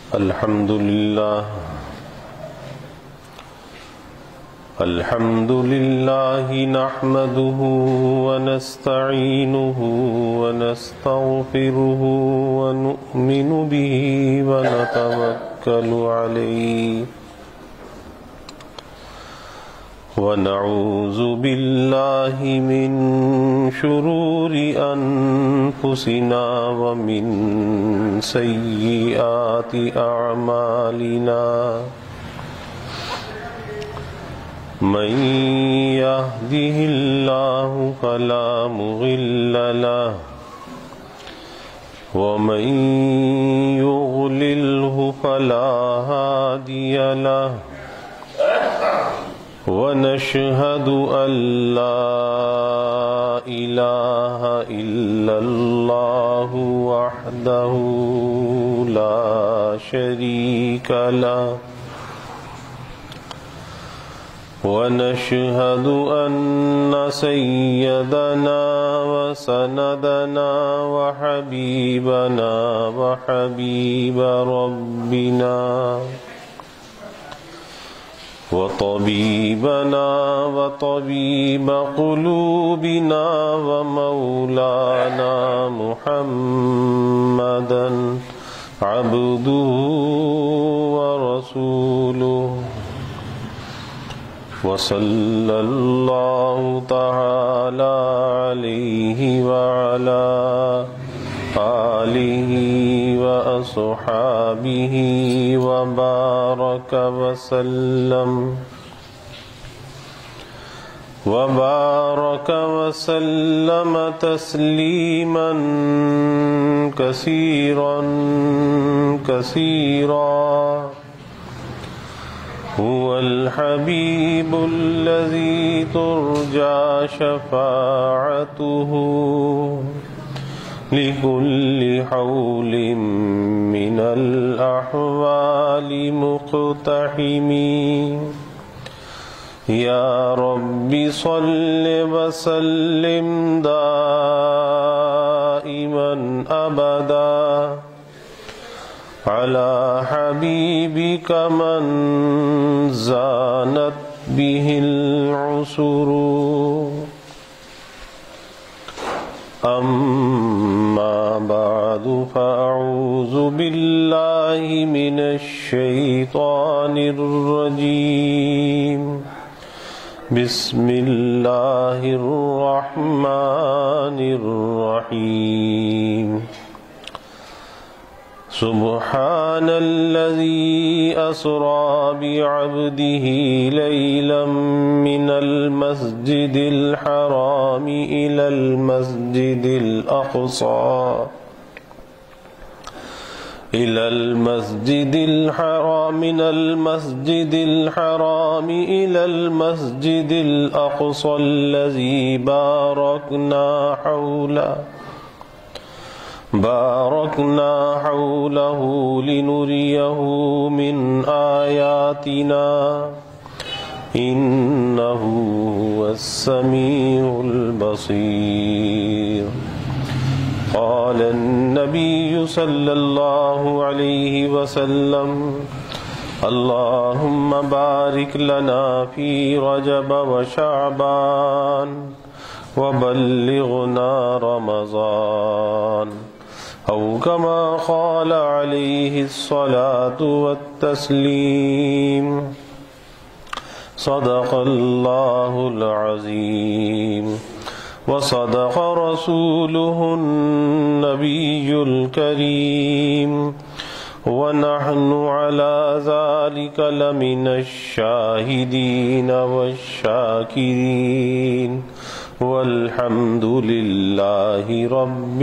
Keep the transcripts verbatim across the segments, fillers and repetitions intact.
الحمد لله الحمد لله نحمده ونستعينه ونستغفره ونؤمن به ونتوكل عليه ونعوذ بالله من شرور أنفسنا ومن سيئات أعمالنا من يهده الله فلا مضل له ومن يضلله فلا هادي له ونشهد أن لا إله إلا الله وحده لا شريك له ونشهد أن سيدنا وسندنا وحبيبنا وحبيب ربنا وطبيبنا وطبيب قلوبنا ومولانا محمدا عبده ورسوله وصلى الله تعالى عليه وعلى آله وأصحابه وبارك وسلم وبارك وسلم تسليما كثيرا كثيرا هو الحبيب الذي ترجى شفاعته لكل حول من الأحوال مقتحم يا رب صل وسلم دائما أبدا على حبيبك من زانت به العسر أما بعد فأعوذ بالله من الشيطان الرجيم بسم الله الرحمن الرحيم سبحان الذي أسرى بعبده ليلا من المسجد الحرام إلى المسجد الأقصى إلى المسجد الحرام من المسجد الحرام إلى المسجد الأقصى الذي باركنا حوله باركنا حوله لنريه من آياتنا إنه هو السميع البصير قال النبي صلى الله عليه وسلم اللهم بارك لنا في رجب وشعبان وبلغنا رمضان أو كما قال عليه الصلاة والتسليم صدق الله العظيم وصدق رسوله النبي الكريم ونحن على ذلك لمن الشاهدين والشاكرين والحمد للہ رب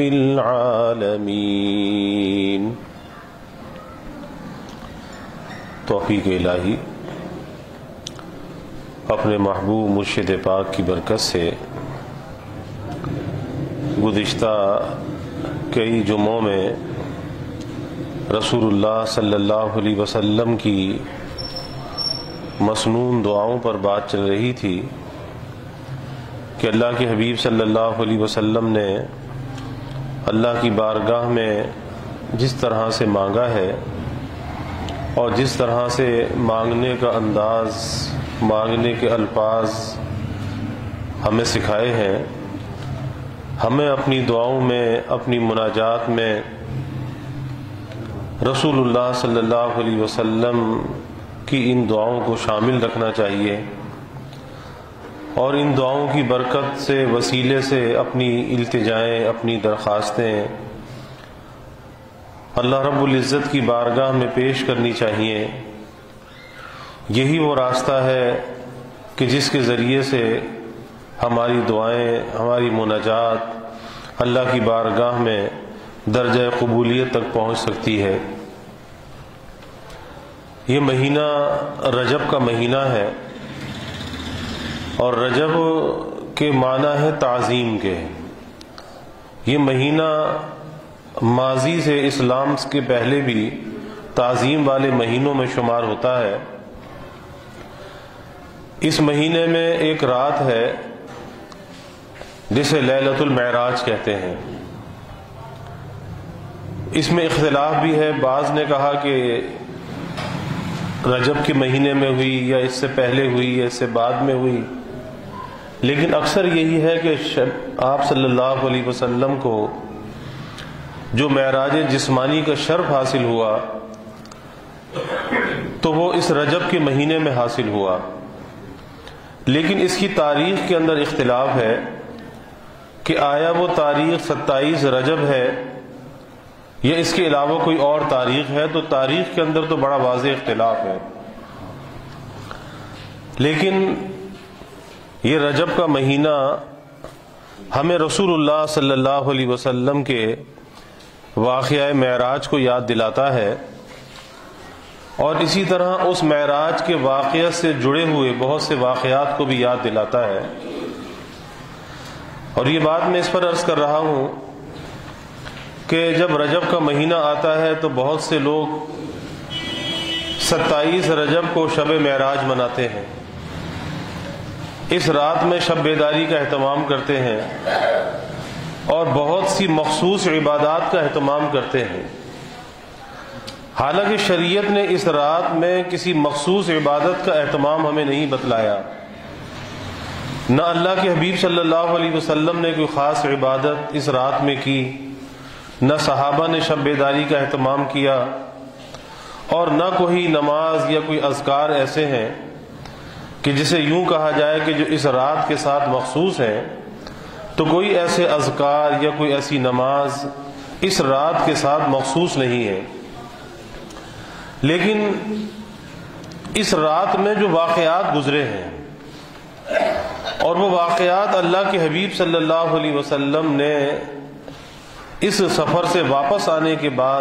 العالمین۔ توفیق الہی اپنے محبوب مرشد پاک کی برکت سے گزشتہ کئی جمعوں میں رسول اللہ صلی اللہ علیہ وسلم کی مسنون دعاؤں پر بات چل رہی تھی کہ اللہ کے حبیب صلی اللہ علیہ وسلم نے اللہ کی بارگاہ میں جس طرح سے مانگا ہے اور جس طرح سے مانگنے کا انداز، مانگنے کے الفاظ ہمیں سکھائے ہیں، ہمیں اپنی دعاؤں میں، اپنی مناجات میں رسول اللہ صلی اللہ علیہ وسلم کی ان دعاؤں کو شامل رکھنا چاہیے، اور ان دعاؤں کی برکت سے، وسیلے سے اپنی التجائیں، اپنی درخواستیں اللہ رب العزت کی بارگاہ میں پیش کرنی چاہیے۔ یہی وہ راستہ ہے کہ جس کے ذریعے سے ہماری دعائیں، ہماری مناجات اللہ کی بارگاہ میں درجہ قبولیت تک پہنچ سکتی ہے۔ یہ مہینہ رجب کا مہینہ ہے، اور رجب کے معنی ہے تعظیم کے۔ یہ مہینہ ماضی سے اسلام کے پہلے بھی تعظیم والے مہینوں میں شمار ہوتا ہے۔ اس مہینے میں ایک رات ہے جسے لیلۃ المعراج کہتے ہیں۔ اس میں اختلاف بھی ہے، بعض نے کہا کہ رجب کے مہینے میں ہوئی، یا اس سے پہلے ہوئی، یا اس سے بعد میں ہوئی، لیکن اکثر یہی ہے کہ آپ صلی اللہ علیہ وسلم کو جو معراج جسمانی کا شرف حاصل ہوا تو وہ اس رجب کے مہینے میں حاصل ہوا، لیکن اس کی تاریخ کے اندر اختلاف ہے کہ آیا وہ تاریخ ستائیس رجب ہے یا اس کے علاوہ کوئی اور تاریخ ہے۔ تو تاریخ کے اندر تو بڑا واضح اختلاف ہے، لیکن یہ رجب کا مہینہ ہمیں رسول اللہ صلی اللہ علیہ وسلم کے واقعہ معراج کو یاد دلاتا ہے، اور اسی طرح اس معراج کے واقعہ سے جڑے ہوئے بہت سے واقعات کو بھی یاد دلاتا ہے۔ اور یہ بات میں اس پر عرض کر رہا ہوں کہ جب رجب کا مہینہ آتا ہے تو بہت سے لوگ ستائیس رجب کو شب معراج مناتے ہیں، اس رات میں شب بیداری کا اہتمام کرتے ہیں اور بہت سی مخصوص عبادات کا اہتمام کرتے ہیں۔ حالانکہ شریعت نے اس رات میں کسی مخصوص عبادت کا اہتمام ہمیں نہیں بتلایا، نہ اللہ کے حبیب صلی اللہ علیہ وسلم نے کوئی خاص عبادت اس رات میں کی، نہ صحابہ نے شب بیداری کا اہتمام کیا، اور نہ کوئی نماز یا کوئی اذکار ایسے ہیں کہ جسے یوں کہا جائے کہ جو اس رات کے ساتھ مخصوص ہیں۔ تو کوئی ایسے اذکار یا کوئی ایسی نماز اس رات کے ساتھ مخصوص نہیں ہے، لیکن اس رات میں جو واقعات گزرے ہیں، اور وہ واقعات اللہ کے حبیب صلی اللہ علیہ وسلم نے اس سفر سے واپس آنے کے بعد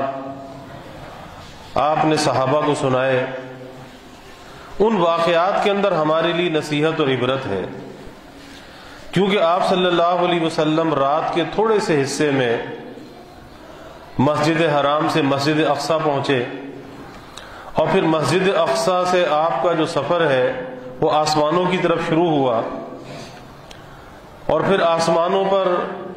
آپ نے صحابہ کو سنائے، ان واقعات کے اندر ہمارے لیے نصیحت اور عبرت ہے، کیونکہ آپ صلی اللہ علیہ وسلم رات کے تھوڑے سے حصے میں مسجد حرام سے مسجد اقصیٰ پہنچے، اور پھر مسجد اقصیٰ سے آپ کا جو سفر ہے وہ آسمانوں کی طرف شروع ہوا، اور پھر آسمانوں پر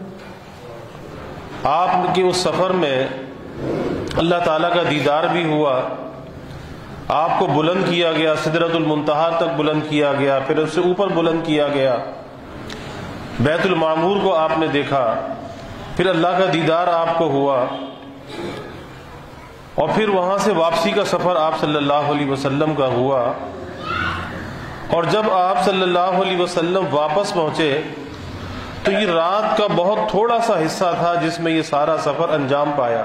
آپ کے اس سفر میں اللہ تعالیٰ کا دیدار بھی ہوا۔ آپ کو بلند کیا گیا، سدرۃ المنتہا تک بلند کیا گیا، پھر اس سے اوپر بلند کیا گیا، بیت المعمور کو آپ نے دیکھا، پھر اللہ کا دیدار آپ کو ہوا، اور پھر وہاں سے واپسی کا سفر آپ صلی اللہ علیہ وسلم کا ہوا۔ اور جب آپ صلی اللہ علیہ وسلم واپس پہنچے تو یہ رات کا بہت تھوڑا سا حصہ تھا جس میں یہ سارا سفر انجام پایا۔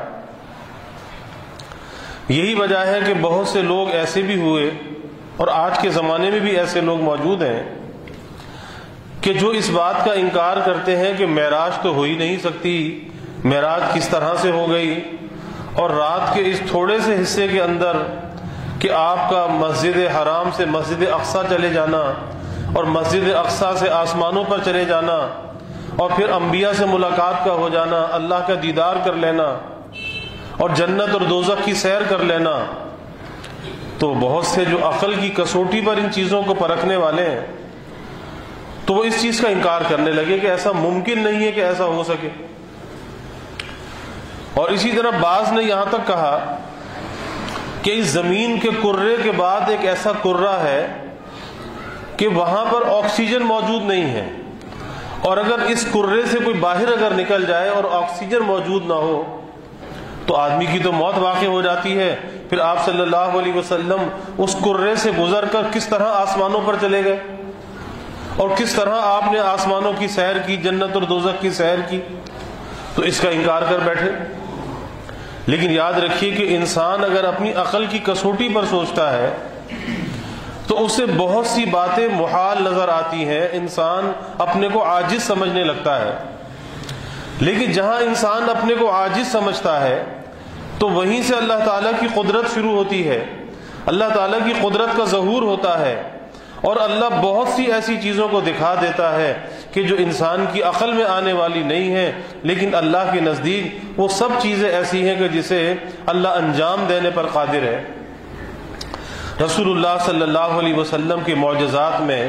یہی وجہ ہے کہ بہت سے لوگ ایسے بھی ہوئے، اور آج کے زمانے میں بھی ایسے لوگ موجود ہیں کہ جو اس بات کا انکار کرتے ہیں کہ معراج تو ہو ہی نہیں سکتی، معراج کس طرح سے ہو گئی، اور رات کے اس تھوڑے سے حصے کے اندر کہ آپ کا مسجد حرام سے مسجد اقصیٰ چلے جانا، اور مسجد اقصیٰ سے آسمانوں پر چلے جانا، اور پھر انبیاء سے ملاقات کا ہو جانا، اللہ کا دیدار کر لینا، اور جنت اور دوزخ کی سیر کر لینا، تو بہت سے جو عقل کی کسوٹی پر ان چیزوں کو پرکھنے والے ہیں تو وہ اس چیز کا انکار کرنے لگے کہ ایسا ممکن نہیں ہے کہ ایسا ہو سکے۔ اور اسی طرح بعض نے یہاں تک کہا کہ اس زمین کے کرے کے بعد ایک ایسا کرہ ہے کہ وہاں پر آکسیجن موجود نہیں ہے، اور اگر اس کرے سے کوئی باہر اگر نکل جائے اور آکسیجن موجود نہ ہو تو آدمی کی تو موت واقع ہو جاتی ہے۔ پھر آپ صلی اللہ علیہ وسلم اس کرے سے گزر کر کس طرح آسمانوں پر چلے گئے، اور کس طرح آپ نے آسمانوں کی سیر کی، جنت اور دوزخ کی سیر کی، تو اس کا انکار کر بیٹھے۔ لیکن یاد رکھیے کہ انسان اگر اپنی عقل کی کسوٹی پر سوچتا ہے تو اسے بہت سی باتیں محال نظر آتی ہیں، انسان اپنے کو عاجز سمجھنے لگتا ہے۔ لیکن جہاں انسان اپنے کو عاجز سمجھتا ہے تو وہیں سے اللہ تعالیٰ کی قدرت شروع ہوتی ہے، اللہ تعالیٰ کی قدرت کا ظہور ہوتا ہے، اور اللہ بہت سی ایسی چیزوں کو دکھا دیتا ہے کہ جو انسان کی عقل میں آنے والی نہیں ہے، لیکن اللہ کے نزدیک وہ سب چیزیں ایسی ہیں کہ جسے اللہ انجام دینے پر قادر ہے۔ رسول اللہ صلی اللہ علیہ وسلم کے معجزات میں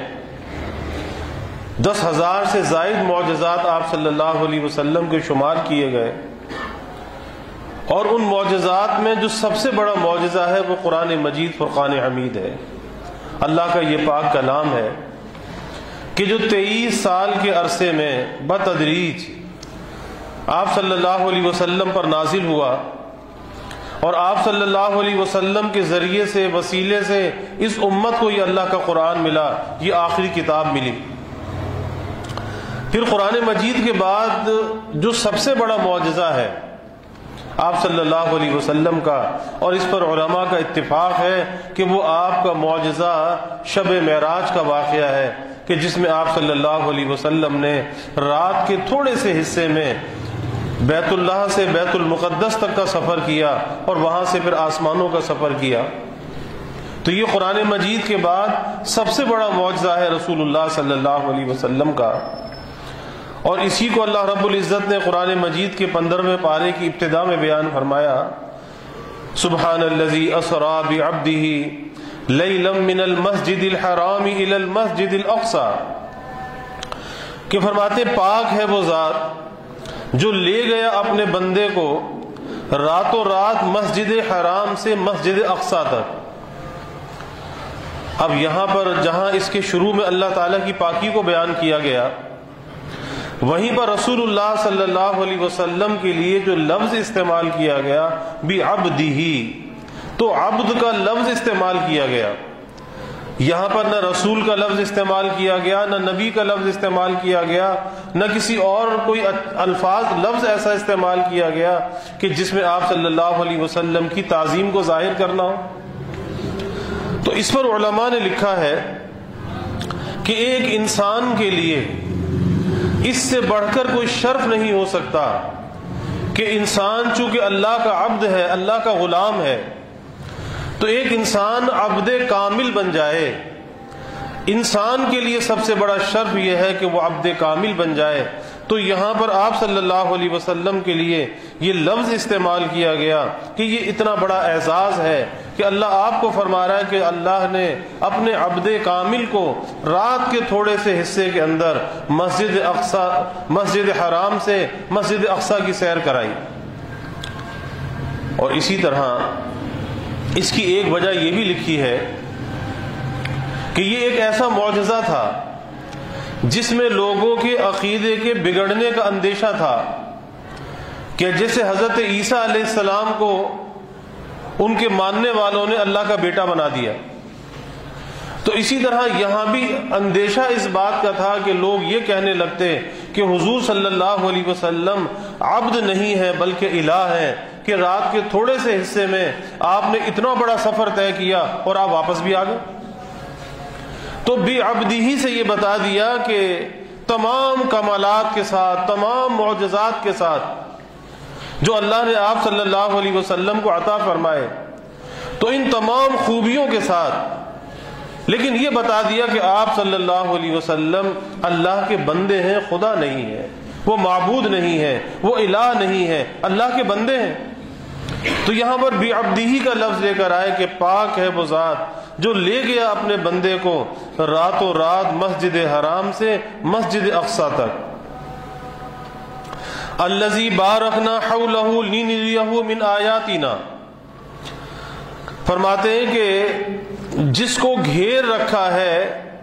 دس ہزار سے زائد معجزات آپ صلی اللہ علیہ وسلم کے شمار کیے گئے، اور ان معجزات میں جو سب سے بڑا معجزہ ہے وہ قرآن مجید فرقان حمید ہے، اللہ کا یہ پاک کلام ہے کہ جو تیئیس سال کے عرصے میں بتدریج آپ صلی اللہ علیہ وسلم پر نازل ہوا، اور آپ صلی اللہ علیہ وسلم کے ذریعے سے، وسیلے سے اس امت کو یہ اللہ کا قرآن ملا، یہ آخری کتاب ملی۔ پھر قرآن مجید کے بعد جو سب سے بڑا معجزہ ہے آپ صلی اللہ علیہ وسلم کا، اور اس پر علماء کا اتفاق ہے کہ وہ آپ کا معجزہ شب معراج کا واقعہ ہے، کہ جس میں آپ صلی اللہ علیہ وسلم نے رات کے تھوڑے سے حصے میں بیت اللہ سے بیت المقدس تک کا سفر کیا، اور وہاں سے پھر آسمانوں کا سفر کیا۔ تو یہ قرآن مجید کے بعد سب سے بڑا معجزہ ہے رسول اللہ صلی اللہ علیہ وسلم کا، اور اسی کو اللہ رب العزت نے قرآن مجید کے پندرہویں پارے کی ابتدا میں بیان فرمایا، سبحان الذی اسری بعبدہ لیلا من المسجد الحرام الی المسجد الاقصی، کہ فرماتے پاک ہے وہ ذات جو لے گیا اپنے بندے کو راتوں رات مسجد حرام سے مسجد اقصی تک۔ اب یہاں پر جہاں اس کے شروع میں اللہ تعالیٰ کی پاکی کو بیان کیا گیا، وہیں پر رسول اللہ صلی اللہ علیہ وسلم کے لیے جو لفظ استعمال کیا گیا بعبدہ، تو عبد کا لفظ استعمال کیا گیا۔ یہاں پر نہ رسول کا لفظ استعمال کیا گیا، نہ نبی کا لفظ استعمال کیا گیا، نہ کسی اور کوئی الفاظ لفظ ایسا استعمال کیا گیا کہ جس میں آپ صلی اللہ علیہ وسلم کی تعظیم کو ظاہر کرنا ہو۔ تو اس پر علماء نے لکھا ہے کہ ایک انسان کے لیے اس سے بڑھ کر کوئی شرف نہیں ہو سکتا کہ انسان چونکہ اللہ کا عبد ہے، اللہ کا غلام ہے، تو ایک انسان عبد کامل بن جائے۔ انسان کے لیے سب سے بڑا شرف یہ ہے کہ وہ عبد کامل بن جائے۔ تو یہاں پر آپ صلی اللہ علیہ وسلم کے لیے یہ لفظ استعمال کیا گیا کہ یہ اتنا بڑا اعزاز ہے کہ اللہ آپ کو فرما رہا ہے کہ اللہ نے اپنے عبد کامل کو رات کے تھوڑے سے حصے کے اندر مسجد اقصی، مسجد حرام سے مسجد اقصی کی سیر کرائی۔ اور اسی طرح اس کی ایک وجہ یہ بھی لکھی ہے کہ یہ ایک ایسا معجزہ تھا جس میں لوگوں کے عقیدے کے بگڑنے کا اندیشہ تھا، کہ جیسے حضرت عیسیٰ علیہ السلام کو ان کے ماننے والوں نے اللہ کا بیٹا بنا دیا، تو اسی طرح یہاں بھی اندیشہ اس بات کا تھا کہ لوگ یہ کہنے لگتے کہ حضور صلی اللہ علیہ وسلم عبد نہیں ہے بلکہ الہ ہے، کہ رات کے تھوڑے سے حصے میں آپ نے اتنا بڑا سفر طے کیا اور آپ واپس بھی آ گئے۔ تو بعبدہ سے یہ بتا دیا کہ تمام کمالات کے ساتھ، تمام معجزات کے ساتھ جو اللہ نے آپ صلی اللہ علیہ وسلم کو عطا فرمائے، تو ان تمام خوبیوں کے ساتھ، لیکن یہ بتا دیا کہ آپ صلی اللہ علیہ وسلم اللہ کے بندے ہیں، خدا نہیں ہے، وہ معبود نہیں ہے، وہ الہ نہیں ہے، اللہ کے بندے ہیں۔ تو یہاں پر بعبدہ کا لفظ لے کر آئے کہ پاک ہے وہ ذات جو لے گیا اپنے بندے کو راتوں رات مسجد حرام سے مسجد اقصی تک۔ الذی بارکنا حولہ لنریہ من آیاتنا، فرماتے ہیں کہ جس کو گھیر رکھا ہے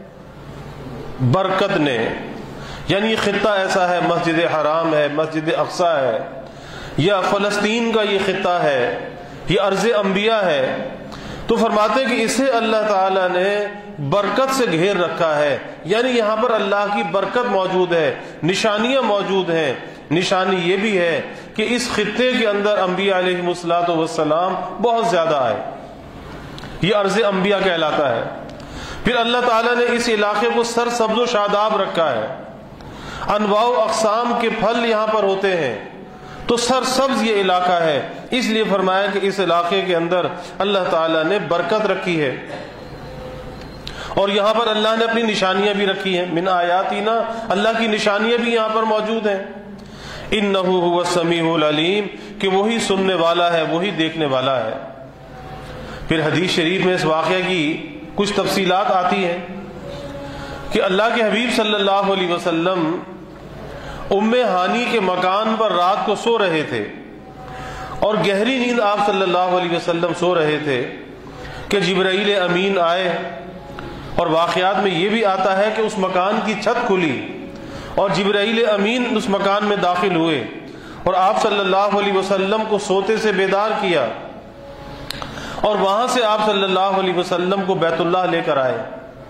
برکت نے، یعنی یہ خطہ ایسا ہے، مسجد حرام ہے، مسجد اقصی ہے، یا فلسطین کا یہ خطہ ہے، یہ ارض انبیاء ہے، تو فرماتے ہیں کہ اسے اللہ تعالیٰ نے برکت سے گھیر رکھا ہے، یعنی یہاں پر اللہ کی برکت موجود ہے، نشانیاں موجود ہیں۔ نشانی یہ بھی ہے کہ اس خطے کے اندر انبیاء علیہ الصلوۃ والسلام بہت زیادہ آئے، یہ ارض انبیاء کہلاتا ہے۔ پھر اللہ تعالیٰ نے اس علاقے کو سر سبز و شاداب رکھا ہے، انواع و اقسام کے پھل یہاں پر ہوتے ہیں، تو سر سبز یہ علاقہ ہے، اس لیے فرمایا کہ اس علاقے کے اندر اللہ تعالیٰ نے برکت رکھی ہے۔ اور یہاں پر اللہ نے اپنی نشانیاں بھی رکھی ہیں، من آیاتنا، اللہ کی نشانیاں بھی یہاں پر موجود ہیں۔ انہ هو السمیع العلیم، کہ وہی سننے والا ہے، وہی دیکھنے والا ہے۔ پھر حدیث شریف میں اس واقعہ کی کچھ تفصیلات آتی ہیں کہ اللہ کے حبیب صلی اللہ علیہ وسلم ام ہانی کے مکان پر رات کو سو رہے تھے، اور گہری نیند آپ صلی اللہ علیہ وسلم سو رہے تھے کہ جبرائیل امین آئے، اور واقعات میں یہ بھی آتا ہے کہ اس مکان کی چھت کھلی اور جبرائیل امین اس مکان میں داخل ہوئے اور آپ صلی اللہ علیہ وسلم کو سوتے سے بیدار کیا، اور وہاں سے آپ صلی اللہ علیہ وسلم کو بیت اللہ لے کر آئے۔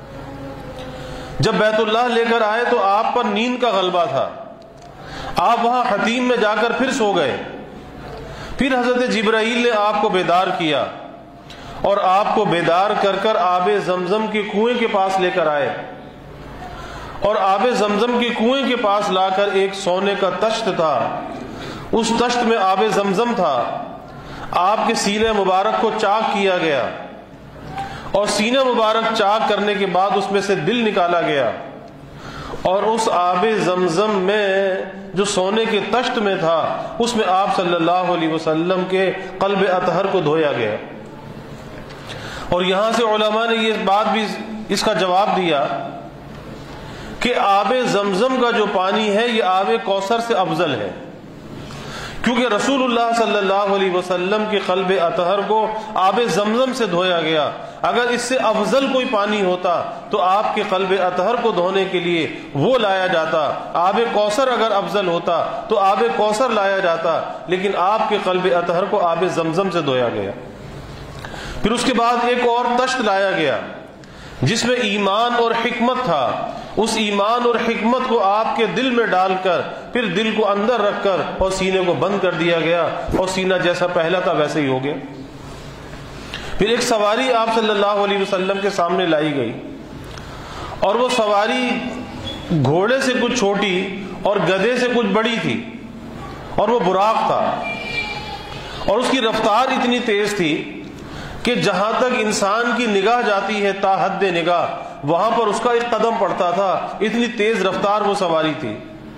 جب بیت اللہ لے کر آئے تو آپ پر نیند کا غلبہ تھا، آپ وہاں حتیم میں جا کر پھر سو گئے۔ پھر حضرت جبرائیل نے آپ کو بیدار کیا اور آپ کو بیدار کر کر آب زمزم کے کنویں کے پاس لے کر آئے، اور آب زمزم کے کنویں کے پاس لا کر ایک سونے کا تشت تھا، اس تشت میں آب زمزم تھا، آپ کے سینہ مبارک کو چاک کیا گیا، اور سینہ مبارک چاک کرنے کے بعد اس میں سے دل نکالا گیا، اور اس آب زمزم میں جو سونے کے تشت میں تھا اس میں آپ صلی اللہ علیہ وسلم کے قلب اطہر کو دھویا گیا۔ اور یہاں سے علماء نے یہ بات بھی اس کا جواب دیا کہ آب زمزم کا جو پانی ہے یہ آب کوثر سے افضل ہے، کیونکہ رسول اللہ صلی اللہ علیہ وسلم کے قلب اطہر کو آب زمزم سے دھویا گیا۔ اگر اس سے افضل کوئی پانی ہوتا تو آپ کے قلب اطہر کو دھونے کے لیے وہ لایا جاتا، آب کوثر اگر افضل ہوتا تو آب کوثر لایا جاتا، لیکن آپ کے قلب اطہر کو آب زمزم سے دھویا گیا۔ پھر اس کے بعد ایک اور تشت لایا گیا جس میں ایمان اور حکمت تھا، اس ایمان اور حکمت کو آپ کے دل میں ڈال کر پھر دل کو اندر رکھ کر اور سینے کو بند کر دیا گیا، اور سینہ جیسا پہلا تھا ویسے ہی ہو گیا۔ پھر ایک سواری آپ صلی اللہ علیہ وسلم کے سامنے لائی گئی، اور وہ سواری گھوڑے سے کچھ چھوٹی اور گدھے سے کچھ بڑی تھی، اور وہ براق تھا، اور اس کی رفتار اتنی تیز تھی کہ جہاں تک انسان کی نگاہ جاتی ہے تا حد نگاہ وہاں پر اس کا ایک قدم پڑتا تھا، اتنی تیز رفتار وہ سواری تھی۔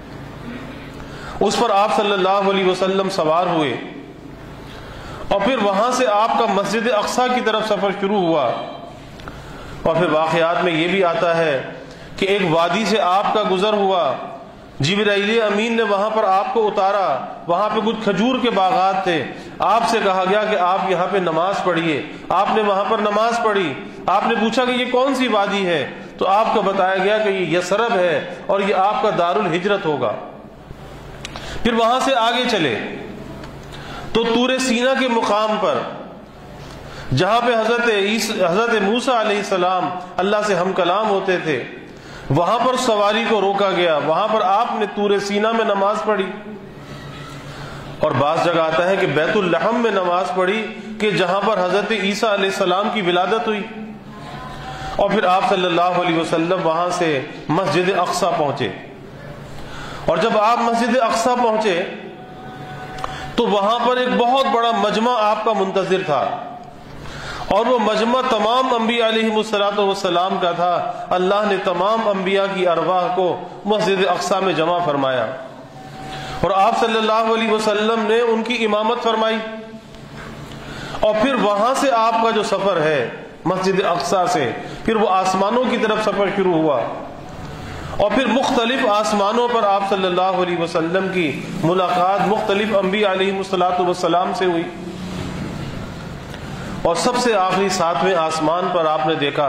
اس پر آپ صلی اللہ علیہ وسلم سوار ہوئے، اور پھر وہاں سے آپ کا مسجد اقصی کی طرف سفر شروع ہوا۔ اور پھر واقعات میں یہ بھی آتا ہے کہ ایک وادی سے آپ کا گزر ہوا، جبرائیل امین نے وہاں پر آپ کو اتارا، وہاں پہ کچھ کھجور کے باغات تھے، آپ سے کہا گیا کہ آپ یہاں پہ نماز پڑھیے، آپ نے وہاں پر نماز پڑھی۔ آپ نے پوچھا کہ یہ کون سی وادی ہے، تو آپ کو بتایا گیا کہ یہ یثرب ہے اور یہ آپ کا دار الہجرت ہوگا۔ پھر وہاں سے آگے چلے تو طور سینا کے مقام پر جہاں پہ حضرت حضرت موسیٰ علیہ السلام اللہ سے ہم کلام ہوتے تھے، وہاں پر سواری کو روکا گیا، وہاں پر آپ نے طور سینا میں نماز پڑھی۔ اور بعض جگہ آتا ہے کہ بیت اللحم میں نماز پڑھی کہ جہاں پر حضرت عیسیٰ علیہ السلام کی ولادت ہوئی۔ اور پھر آپ صلی اللہ علیہ وسلم وہاں سے مسجد اقصی پہنچے، اور جب آپ مسجد اقصی پہنچے تو وہاں پر ایک بہت بڑا مجمع آپ کا منتظر تھا، اور وہ مجمع تمام انبیاء علیہ الصلوۃ والسلام کا تھا۔ اللہ نے تمام انبیاء کی ارواح کو مسجد اقصی میں جمع فرمایا، اور آپ صلی اللہ علیہ وسلم نے ان کی امامت فرمائی۔ اور پھر وہاں سے آپ کا جو سفر ہے مسجد اقصی سے پھر وہ آسمانوں کی طرف سفر شروع ہوا، اور پھر مختلف آسمانوں پر آپ صلی اللہ علیہ وسلم کی ملاقات مختلف انبیاء علیہ الصلوۃ والسلام سے ہوئی۔ اور سب سے آخری ساتویں آسمان پر آپ نے دیکھا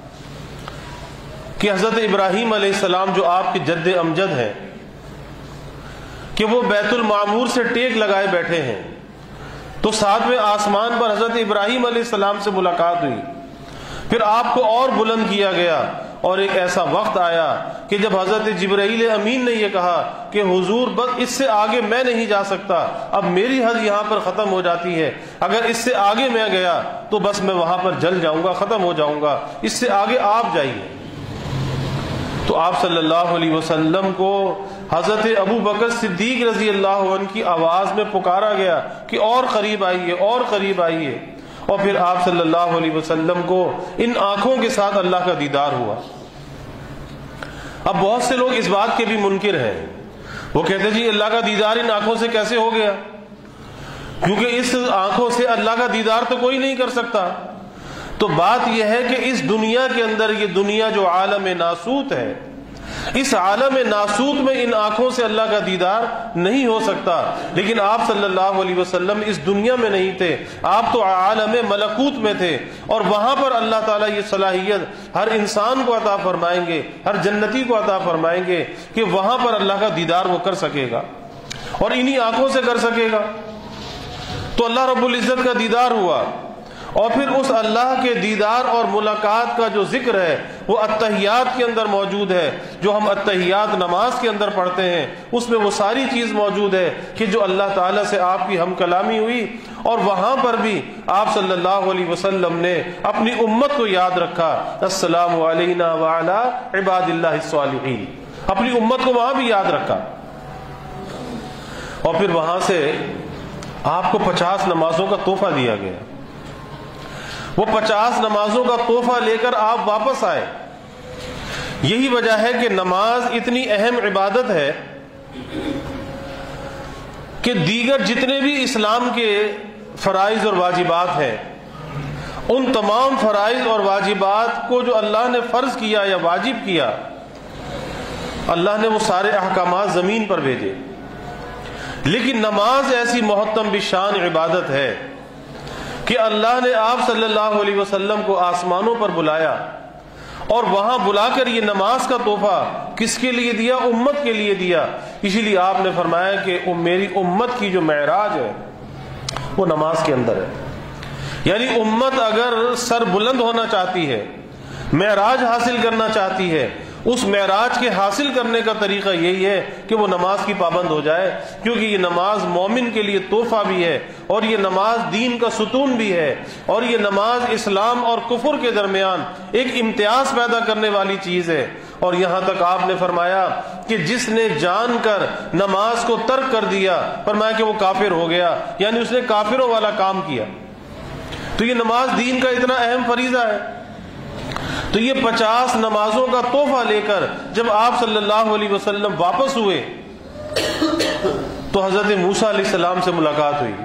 کہ حضرت ابراہیم علیہ السلام جو آپ کے جد امجد ہیں کہ وہ بیت المعمور سے ٹیک لگائے بیٹھے ہیں. تو ساتویں آسمان پر حضرت ابراہیم علیہ السلام سے ملاقات ہوئی. پھر آپ کو اور بلند کیا گیا اور ایک ایسا وقت آیا کہ جب حضرت جبرائیل امین نے یہ کہا کہ حضور بس اس سے آگے میں نہیں جا سکتا، اب میری حد یہاں پر ختم ہو جاتی ہے، اگر اس سے آگے میں گیا تو بس میں وہاں پر جل جاؤں گا، ختم ہو جاؤں گا، اس سے آگے آپ جائیے. تو آپ صلی اللہ علیہ وسلم کو حضرت ابو بکر صدیق رضی اللہ عنہ کی آواز میں پکارا گیا کہ اور قریب آئیے، اور قریب آئیے. اور پھر آپ صلی اللہ علیہ وسلم کو ان آنکھوں کے ساتھ اللہ کا دیدار ہوا. اب بہت سے لوگ اس بات کے بھی منکر ہیں، وہ کہتے جی اللہ کا دیدار ان آنکھوں سے کیسے ہو گیا، کیونکہ اس آنکھوں سے اللہ کا دیدار تو کوئی نہیں کر سکتا. تو بات یہ ہے کہ اس دنیا کے اندر، یہ دنیا جو عالم ناسوت ہے، اس عالم ناسوت میں ان آنکھوں سے اللہ کا دیدار نہیں ہو سکتا. لیکن آپ صلی اللہ علیہ وسلم اس دنیا میں نہیں تھے، آپ تو عالم ملکوت میں تھے، اور وہاں پر اللہ تعالیٰ یہ صلاحیت ہر انسان کو عطا فرمائیں گے، ہر جنتی کو عطا فرمائیں گے کہ وہاں پر اللہ کا دیدار وہ کر سکے گا اور انہی آنکھوں سے کر سکے گا. تو اللہ رب العزت کا دیدار ہوا. اور پھر اس اللہ کے دیدار اور ملاقات کا جو ذکر ہے وہ التحیات کے اندر موجود ہے. جو ہم التحیات نماز کے اندر پڑھتے ہیں اس میں وہ ساری چیز موجود ہے کہ جو اللہ تعالیٰ سے آپ کی ہم کلامی ہوئی. اور وہاں پر بھی آپ صلی اللہ علیہ وسلم نے اپنی امت کو یاد رکھا، السلام علینا وعلی عباد اللہ الصالحین، اپنی امت کو وہاں بھی یاد رکھا. اور پھر وہاں سے آپ کو پچاس نمازوں کا تحفہ دیا گیا. وہ پچاس نمازوں کا تحفہ لے کر آپ واپس آئے. یہی وجہ ہے کہ نماز اتنی اہم عبادت ہے کہ دیگر جتنے بھی اسلام کے فرائض اور واجبات ہیں، ان تمام فرائض اور واجبات کو جو اللہ نے فرض کیا یا واجب کیا، اللہ نے وہ سارے احکامات زمین پر بھیجے. لیکن نماز ایسی محتم بشان عبادت ہے کہ اللہ نے آپ صلی اللہ علیہ وسلم کو آسمانوں پر بلایا، اور وہاں بلا کر یہ نماز کا تحفہ کس کے لیے دیا؟ امت کے لیے دیا. اسی لیے آپ نے فرمایا کہ میری امت کی جو معراج ہے وہ نماز کے اندر ہے. یعنی امت اگر سر بلند ہونا چاہتی ہے، معراج حاصل کرنا چاہتی ہے، اس معراج کے حاصل کرنے کا طریقہ یہی ہے کہ وہ نماز کی پابند ہو جائے. کیونکہ یہ نماز مومن کے لیے تحفہ بھی ہے، اور یہ نماز دین کا ستون بھی ہے، اور یہ نماز اسلام اور کفر کے درمیان ایک امتیاز پیدا کرنے والی چیز ہے. اور یہاں تک آپ نے فرمایا کہ جس نے جان کر نماز کو ترک کر دیا، فرمایا کہ وہ کافر ہو گیا، یعنی اس نے کافروں والا کام کیا. تو یہ نماز دین کا اتنا اہم فریضہ ہے. تو یہ پچاس نمازوں کا تحفہ لے کر جب آپ صلی اللہ علیہ وسلم واپس ہوئے تو حضرت موسیٰ علیہ السلام سے ملاقات ہوئی.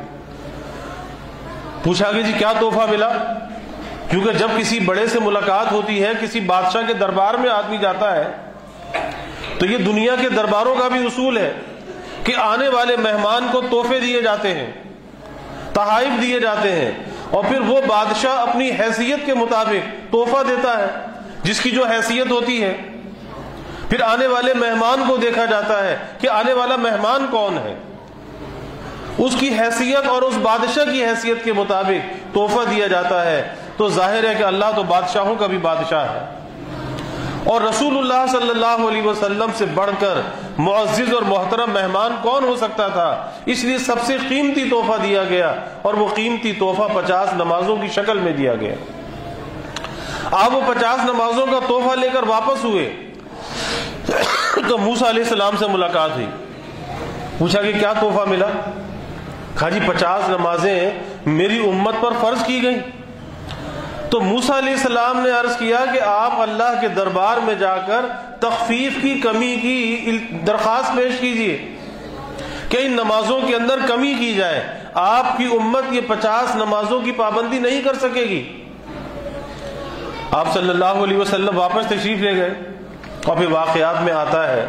پوچھا کہ جی کیا تحفہ ملا؟ کیونکہ جب کسی بڑے سے ملاقات ہوتی ہے، کسی بادشاہ کے دربار میں آدمی جاتا ہے، تو یہ دنیا کے درباروں کا بھی اصول ہے کہ آنے والے مہمان کو تحفے دیے جاتے ہیں، تحائف دیے جاتے ہیں، اور پھر وہ بادشاہ اپنی حیثیت کے مطابق تحفہ دیتا ہے جس کی جو حیثیت ہوتی ہے. پھر آنے والے مہمان کو دیکھا جاتا ہے کہ آنے والا مہمان کون ہے، اس کی حیثیت اور اس بادشاہ کی حیثیت کے مطابق تحفہ دیا جاتا ہے. تو ظاہر ہے کہ اللہ تو بادشاہوں کا بھی بادشاہ ہے، اور رسول اللہ صلی اللہ علیہ وسلم سے بڑھ کر معزز اور محترم مہمان کون ہو سکتا تھا؟ اس لیے سب سے قیمتی تحفہ دیا گیا، اور وہ قیمتی تحفہ پچاس نمازوں کی شکل میں دیا گیا. آپ وہ پچاس نمازوں کا تحفہ لے کر واپس ہوئے تو موسیٰ علیہ السلام سے ملاقات ہوئی. پوچھا کہ کیا تحفہ ملا؟ کہا جی پچاس نمازیں میری امت پر فرض کی گئی. تو موسیٰ علیہ السلام نے عرض کیا کہ آپ اللہ کے دربار میں جا کر تخفیف کی، کمی کی درخواست پیش کیجئے کہ ان نمازوں کے اندر کمی کی جائے. آپ کی امت یہ پچاس نمازوں کی پابندی نہیں کر سکے گی. آپ صلی اللہ علیہ وسلم واپس تشریف لے گئے، اور پھر واقعات میں آتا ہے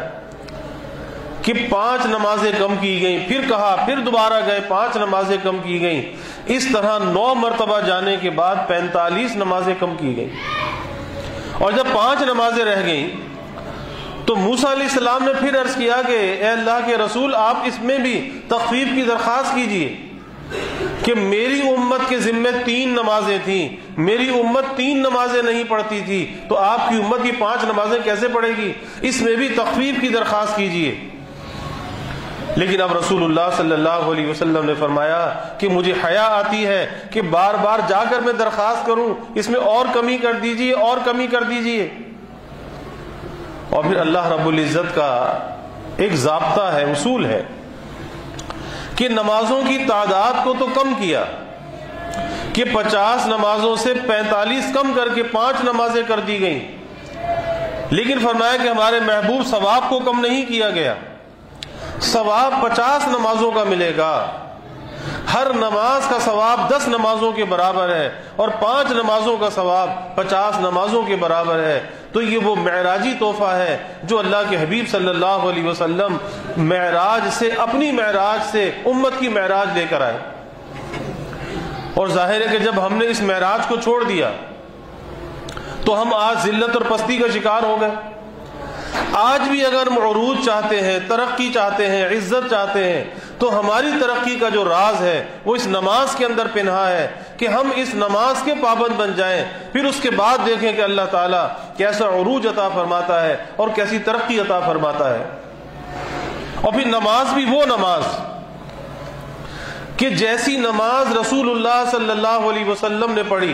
کہ پانچ نمازیں کم کی گئیں. پھر کہا، پھر دوبارہ گئے، پانچ نمازیں کم کی گئیں. اس طرح نو مرتبہ جانے کے بعد پینتالیس نمازیں کم کی گئی، اور جب پانچ نمازیں رہ گئیں تو موسیٰ علیہ السلام نے پھر عرض کیا کہ اے اللہ کے رسول، آپ اس میں بھی تخفیف کی درخواست کیجئے کہ میری امت کے ذمہ تین نمازیں تھیں، میری امت تین نمازیں نہیں پڑھتی تھی، تو آپ کی امت کی پانچ نمازیں کیسے پڑھے گی؟ اس میں بھی تخفیف کی درخواست کیجئے۔ لیکن اب رسول اللہ صلی اللہ علیہ وسلم نے فرمایا کہ مجھے حیا آتی ہے کہ بار بار جا کر میں درخواست کروں، اس میں اور کمی کر دیجئے اور کمی کر دیجئے۔ اور پھر اللہ رب العزت کا ایک ضابطہ ہے، اصول ہے کہ نمازوں کی تعداد کو تو کم کیا کہ پچاس نمازوں سے پینتالیس کم کر کے پانچ نمازیں کر دی گئیں، لیکن فرمایا کہ ہمارے محبوب ثواب کو کم نہیں کیا گیا، ثواب پچاس نمازوں کا ملے گا، ہر نماز کا ثواب دس نمازوں کے برابر ہے، اور پانچ نمازوں کا ثواب پچاس نمازوں کے برابر ہے۔ تو یہ وہ معراجی تحفہ ہے جو اللہ کے حبیب صلی اللہ علیہ وسلم معراج سے، اپنی معراج سے امت کی معراج لے کر آئے۔ اور ظاہر ہے کہ جب ہم نے اس معراج کو چھوڑ دیا تو ہم آج ذلت اور پستی کا شکار ہو گئے۔ آج بھی اگر ہم عروج چاہتے ہیں، ترقی چاہتے ہیں، عزت چاہتے ہیں، تو ہماری ترقی کا جو راز ہے وہ اس نماز کے اندر پنہا ہے کہ ہم اس نماز کے پابند بن جائیں، پھر اس کے بعد دیکھیں کہ اللہ تعالیٰ کیسا عروج عطا فرماتا ہے اور کیسی ترقی عطا فرماتا ہے۔ اور پھر نماز بھی وہ نماز کہ جیسی نماز رسول اللہ صلی اللہ علیہ وسلم نے پڑھی۔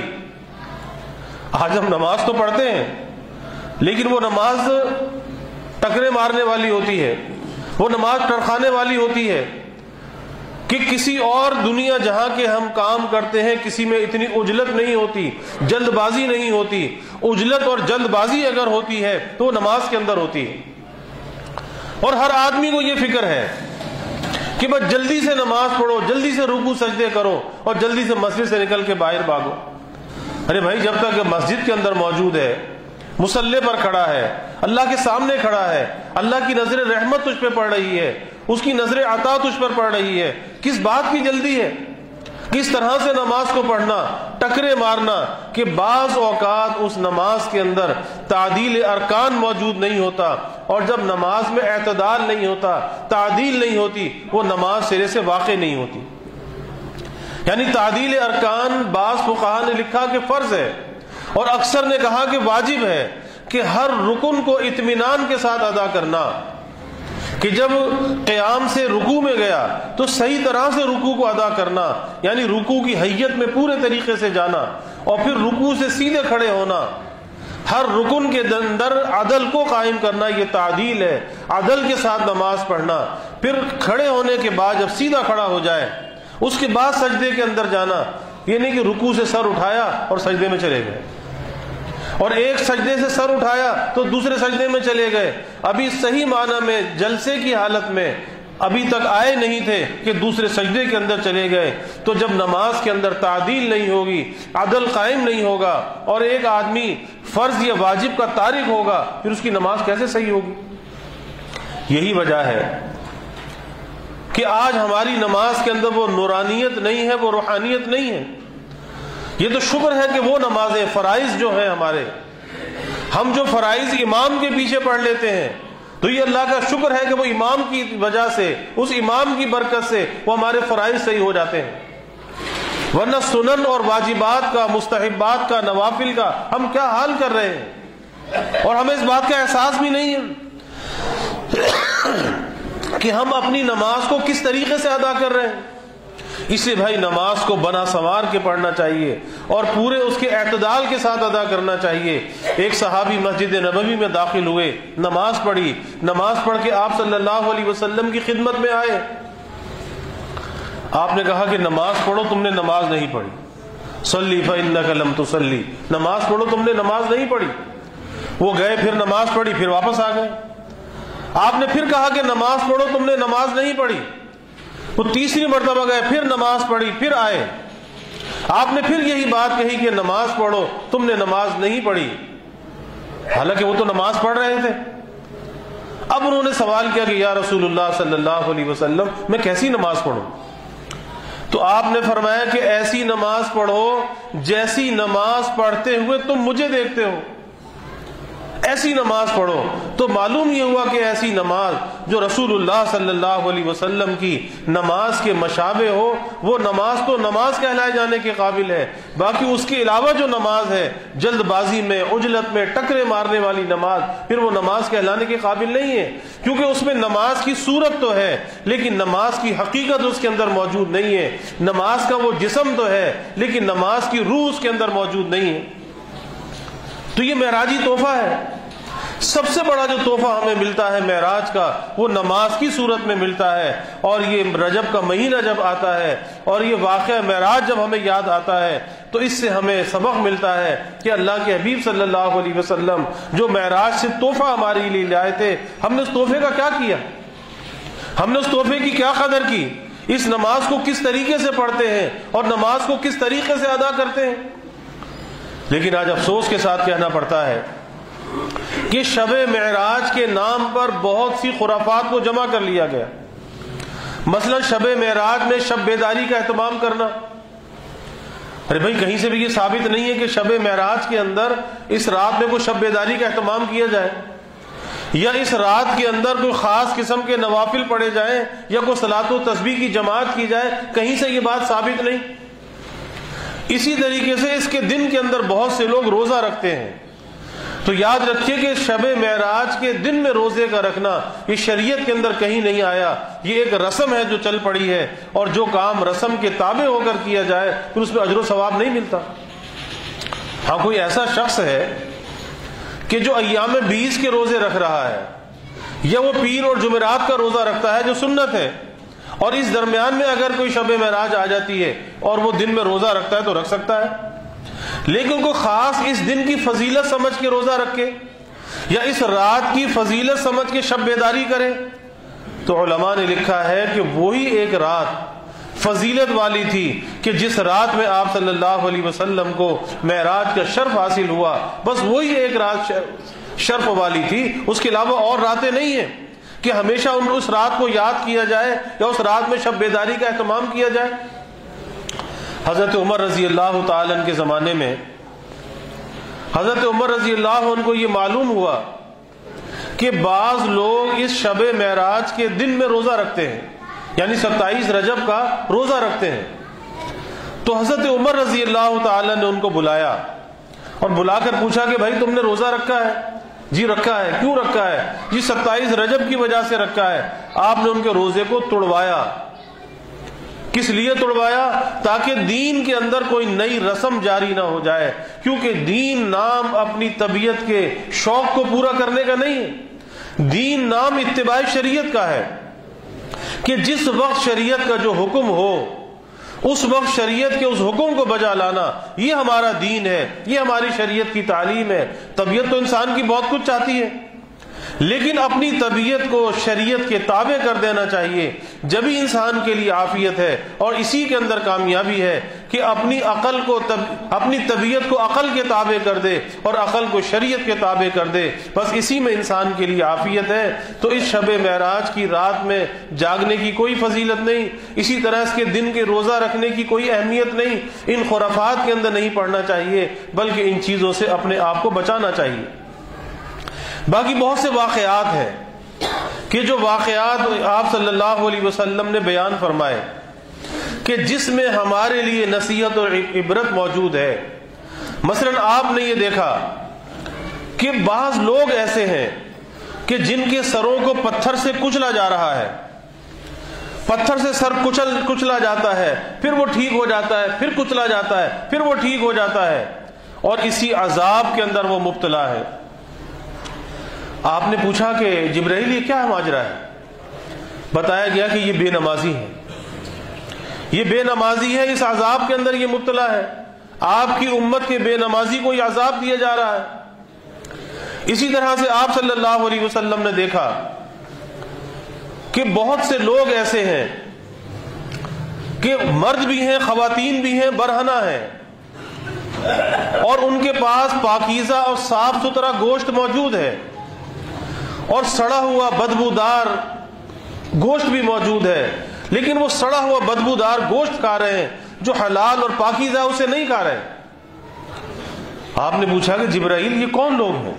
آج ہم نماز تو پڑھتے ہیں لیکن وہ نماز ٹکرے مارنے والی ہوتی ہے، وہ نماز ٹرخانے والی ہوتی ہے کہ کسی اور دنیا جہاں کے ہم کام کرتے ہیں کسی میں اتنی عجلت نہیں ہوتی، جلد بازی نہیں ہوتی۔ عجلت اور جلد بازی اگر ہوتی ہے تو وہ نماز کے اندر ہوتی ہے، اور ہر آدمی کو یہ فکر ہے کہ بس جلدی سے نماز پڑھو، جلدی سے رکوع سجدے کرو اور جلدی سے مسجد سے نکل کے باہر بھاگو۔ ارے بھائی، جب تک کہ مسجد کے اندر موجود ہے، مصلی پر کھڑا ہے، اللہ کے سامنے کھڑا ہے، اللہ کی نظر رحمت تجھ پہ پڑ رہی ہے، اس کی نظر عطا تجھ پر پڑ رہی ہے، کس بات کی جلدی ہے؟ کس طرح سے نماز کو پڑھنا، ٹکرے مارنا کہ بعض اوقات اس نماز کے اندر تعدیل ارکان موجود نہیں ہوتا، اور جب نماز میں اعتدال نہیں ہوتا، تعدیل نہیں ہوتی، وہ نماز سرے سے واقع نہیں ہوتی۔ یعنی تعدیل ارکان بعض فقہا نے لکھا کہ فرض ہے، اور اکثر نے کہا کہ واجب ہے کہ ہر رکن کو اطمینان کے ساتھ ادا کرنا، کہ جب قیام سے رکوع میں گیا تو صحیح طرح سے رکوع کو ادا کرنا، یعنی رکوع کی حیت میں پورے طریقے سے جانا، اور پھر رکوع سے سیدھے کھڑے ہونا، ہر رکن کے اندر عدل کو قائم کرنا، یہ تعدیل ہے، عدل کے ساتھ نماز پڑھنا۔ پھر کھڑے ہونے کے بعد جب سیدھا کھڑا ہو جائے اس کے بعد سجدے کے اندر جانا، یہ نہیں کہ رکوع سے سر اٹھایا اور سجدے میں چلے گئے، اور ایک سجدے سے سر اٹھایا تو دوسرے سجدے میں چلے گئے، ابھی صحیح معنی میں جلسے کی حالت میں ابھی تک آئے نہیں تھے کہ دوسرے سجدے کے اندر چلے گئے۔ تو جب نماز کے اندر تعدیل نہیں ہوگی، عدل قائم نہیں ہوگا، اور ایک آدمی فرض یا واجب کا تارک ہوگا، پھر اس کی نماز کیسے صحیح ہوگی؟ یہی وجہ ہے کہ آج ہماری نماز کے اندر وہ نورانیت نہیں ہے، وہ روحانیت نہیں ہے۔ یہ تو شکر ہے کہ وہ نمازیں، فرائض جو ہیں ہمارے، ہم جو فرائض امام کے پیچھے پڑھ لیتے ہیں تو یہ اللہ کا شکر ہے کہ وہ امام کی وجہ سے، اس امام کی برکت سے وہ ہمارے فرائض صحیح ہو جاتے ہیں، ورنہ سنن اور واجبات کا، مستحبات کا، نوافل کا ہم کیا حال کر رہے ہیں، اور ہمیں اس بات کا احساس بھی نہیں ہے کہ ہم اپنی نماز کو کس طریقے سے ادا کر رہے ہیں۔ اس لیے بھائی نماز کو بنا سنوار کے پڑھنا چاہیے اور پورے اس کے اعتدال کے ساتھ ادا کرنا چاہیے۔ ایک صحابی مسجد نبوی میں داخل ہوئے، نماز پڑھی، نماز پڑھ کے آپ صلی اللہ علیہ وسلم کی خدمت میں آئے۔ آپ نے کہا کہ نماز پڑھو، تم نے نماز نہیں پڑھی، صلی فإنک لم تصلی، نماز پڑھو، تم نے نماز نہیں پڑھی۔ وہ گئے، پھر نماز پڑھی، پھر واپس آ گئے۔ آپ نے پھر کہا کہ نماز پڑھو، تم نے نماز نہیں پڑھی۔ وہ تیسری مرتبہ گئے، پھر نماز پڑھی، پھر آئے۔ آپ نے پھر یہی بات کہی کہ نماز پڑھو، تم نے نماز نہیں پڑھی، حالانکہ وہ تو نماز پڑھ رہے تھے۔ اب انہوں نے سوال کیا کہ یا رسول اللہ صلی اللہ علیہ وسلم، میں کیسی نماز پڑھوں؟ تو آپ نے فرمایا کہ ایسی نماز پڑھو جیسی نماز پڑھتے ہوئے تم مجھے دیکھتے ہو، ایسی نماز پڑھو۔ تو معلوم یہ ہوا کہ ایسی نماز جو رسول اللہ صلی اللہ علیہ وسلم کی نماز کے مشابہ ہو، وہ نماز تو نماز کہلائے جانے کے قابل ہے، باقی اس کے علاوہ جو نماز ہے جلد بازی میں، عجلت میں، ٹکرے مارنے والی نماز، پھر وہ نماز کہلانے کے قابل نہیں ہے، کیونکہ اس میں نماز کی صورت تو ہے لیکن نماز کی حقیقت اس کے اندر موجود نہیں ہے۔ نماز کا وہ جسم تو ہے لیکن نماز کی روح اس کے اندر موجود نہیں ہے۔ تو یہ معراجی تحفہ ہے۔ سب سے بڑا جو تحفہ ہمیں ملتا ہے معراج کا، وہ نماز کی صورت میں ملتا ہے۔ اور یہ رجب کا مہینہ جب آتا ہے اور یہ واقعہ معراج جب ہمیں یاد آتا ہے تو اس سے ہمیں سبق ملتا ہے کہ اللہ کے حبیب صلی اللہ علیہ وسلم جو معراج سے تحفہ ہمارے لیے لائے تھے، ہم نے اس تحفے کا کیا کیا، ہم نے اس تحفے کی کیا قدر کی، اس نماز کو کس طریقے سے پڑھتے ہیں اور نماز کو کس طریقے سے ادا کرتے ہیں۔ لیکن آج افسوس کے ساتھ کہنا پڑتا ہے کہ شب معراج کے نام پر بہت سی خرافات کو جمع کر لیا گیا۔ مثلا شب معراج میں شب بیداری کا اہتمام کرنا، ارے بھائی کہیں سے بھی یہ ثابت نہیں ہے کہ شب معراج کے اندر اس رات میں کوئی شب بیداری کا اہتمام کیا جائے، یا اس رات کے اندر کوئی خاص قسم کے نوافل پڑھے جائیں، یا کوئی صلاۃ و تسبیح کی جماعت کی جائے، کہیں سے یہ بات ثابت نہیں۔ اسی طریقے سے اس کے دن کے اندر بہت سے لوگ روزہ رکھتے ہیں، تو یاد رکھیے کہ شب معراج کے دن میں روزے کا رکھنا یہ شریعت کے اندر کہیں نہیں آیا، یہ ایک رسم ہے جو چل پڑی ہے، اور جو کام رسم کے تابع ہو کر کیا جائے پھر اس پہ اجر و ثواب نہیں ملتا۔ ہاں کوئی ایسا شخص ہے کہ جو ایام بیس کے روزے رکھ رہا ہے، یا وہ پیر اور جمعرات کا روزہ رکھتا ہے جو سنت ہے، اور اس درمیان میں اگر کوئی شب معراج آ جاتی ہے اور وہ دن میں روزہ رکھتا ہے تو رکھ سکتا ہے، لیکن کوئی خاص اس دن کی فضیلت سمجھ کے روزہ رکھے یا اس رات کی فضیلت سمجھ کے شب بیداری کرے، تو علماء نے لکھا ہے کہ وہی ایک رات فضیلت والی تھی کہ جس رات میں آپ صلی اللہ علیہ وسلم کو معراج کا شرف حاصل ہوا، بس وہی ایک رات شرف والی تھی، اس کے علاوہ اور راتیں نہیں ہیں کہ ہمیشہ اس رات کو یاد کیا جائے یا اس رات میں شب بیداری کا اہتمام کیا جائے۔ حضرت عمر رضی اللہ تعالیٰ عنہ کے زمانے میں حضرت عمر رضی اللہ عنہ کو یہ معلوم ہوا کہ بعض لوگ اس شب معراج کے دن میں روزہ رکھتے ہیں، یعنی ستائیس رجب کا روزہ رکھتے ہیں۔ تو حضرت عمر رضی اللہ تعالیٰ نے ان کو بلایا اور بلا کر پوچھا کہ بھائی تم نے روزہ رکھا ہے؟ جی رکھا ہے۔ کیوں رکھا ہے؟ جی ستائیس رجب کی وجہ سے رکھا ہے۔ آپ نے ان کے روزے کو توڑوایا۔ کس لیے توڑوایا؟ تاکہ دین کے اندر کوئی نئی رسم جاری نہ ہو جائے، کیونکہ دین نام اپنی طبیعت کے شوق کو پورا کرنے کا نہیں ہے، دین نام اتباع شریعت کا ہے، کہ جس وقت شریعت کا جو حکم ہو اس وقت شریعت کے اس حکم کو بجا لانا، یہ ہمارا دین ہے، یہ ہماری شریعت کی تعلیم ہے۔ طبیعت تو انسان کی بہت کچھ چاہتی ہے، لیکن اپنی طبیعت کو شریعت کے تابع کر دینا چاہیے، جبھی انسان کے لیے عافیت ہے، اور اسی کے اندر کامیابی ہے کہ اپنی عقل کو طب... اپنی طبیعت کو عقل کے تابع کر دے اور عقل کو شریعت کے تابع کر دے، بس اسی میں انسان کے لیے عافیت ہے۔ تو اس شب معراج کی رات میں جاگنے کی کوئی فضیلت نہیں، اسی طرح اس کے دن کے روزہ رکھنے کی کوئی اہمیت نہیں، ان خرافات کے اندر نہیں پڑنا چاہیے، بلکہ ان چیزوں سے اپنے آپ کو بچانا چاہیے۔ باقی بہت سے واقعات ہیں کہ جو واقعات آپ صلی اللہ علیہ وسلم نے بیان فرمائے کہ جس میں ہمارے لیے نصیحت اور عبرت موجود ہے۔ مثلا آپ نے یہ دیکھا کہ بعض لوگ ایسے ہیں کہ جن کے سروں کو پتھر سے کچلا جا رہا ہے، پتھر سے سر کچل کچلا جاتا ہے، پھر وہ ٹھیک ہو جاتا ہے، پھر کچلا جاتا ہے، پھر وہ ٹھیک ہو جاتا ہے، اور اسی عذاب کے اندر وہ مبتلا ہے۔ آپ نے پوچھا کہ جبرائیل یہ کیا ماجرا ہے؟ بتایا گیا کہ یہ بے نمازی ہے، یہ بے نمازی ہے، اس عذاب کے اندر یہ مبتلا ہے۔ آپ کی امت کے بے نمازی کو یہ عذاب دیا جا رہا ہے۔ اسی طرح سے آپ صلی اللہ علیہ وسلم نے دیکھا کہ بہت سے لوگ ایسے ہیں کہ مرد بھی ہیں، خواتین بھی ہیں، برہنہ ہیں، اور ان کے پاس پاکیزہ اور صاف ستھرا گوشت موجود ہے، اور سڑا ہوا بدبودار گوشت بھی موجود ہے، لیکن وہ سڑا ہوا بدبودار گوشت کھا رہے ہیں جو حلال اور پاکیزہ اسے نہیں کھا رہے. آپ نے پوچھا کہ جبرائیل یہ کون لوگ ہیں,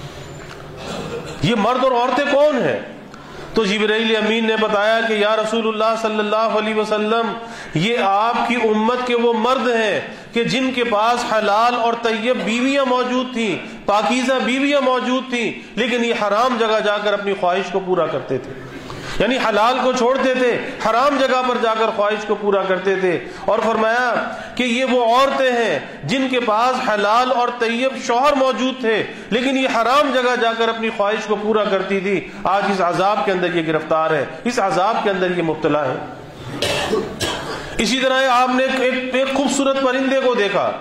یہ مرد اور عورتیں کون ہیں؟ تو جبرائیل امین نے بتایا کہ یا رسول اللہ صلی اللہ علیہ وسلم یہ آپ کی امت کے وہ مرد ہیں کہ جن کے پاس حلال اور طیب بیویاں موجود تھیں, پاکیزہ بیویاں موجود تھیں, لیکن یہ حرام جگہ جا کر اپنی خواہش کو پورا کرتے تھے. یعنی حلال کو چھوڑتے تھے, حرام جگہ پر جا کر خواہش کو پورا کرتے تھے. اور فرمایا کہ یہ وہ عورتیں ہیں جن کے پاس حلال اور طیب شوہر موجود تھے, لیکن یہ حرام جگہ جا کر اپنی خواہش کو پورا کرتی تھی. آج اس عذاب کے اندر یہ گرفتار ہے, اس عذاب کے اندر یہ مبتلا ہے. اسی طرح آپ نے ایک, ایک خوبصورت پرندے کو دیکھا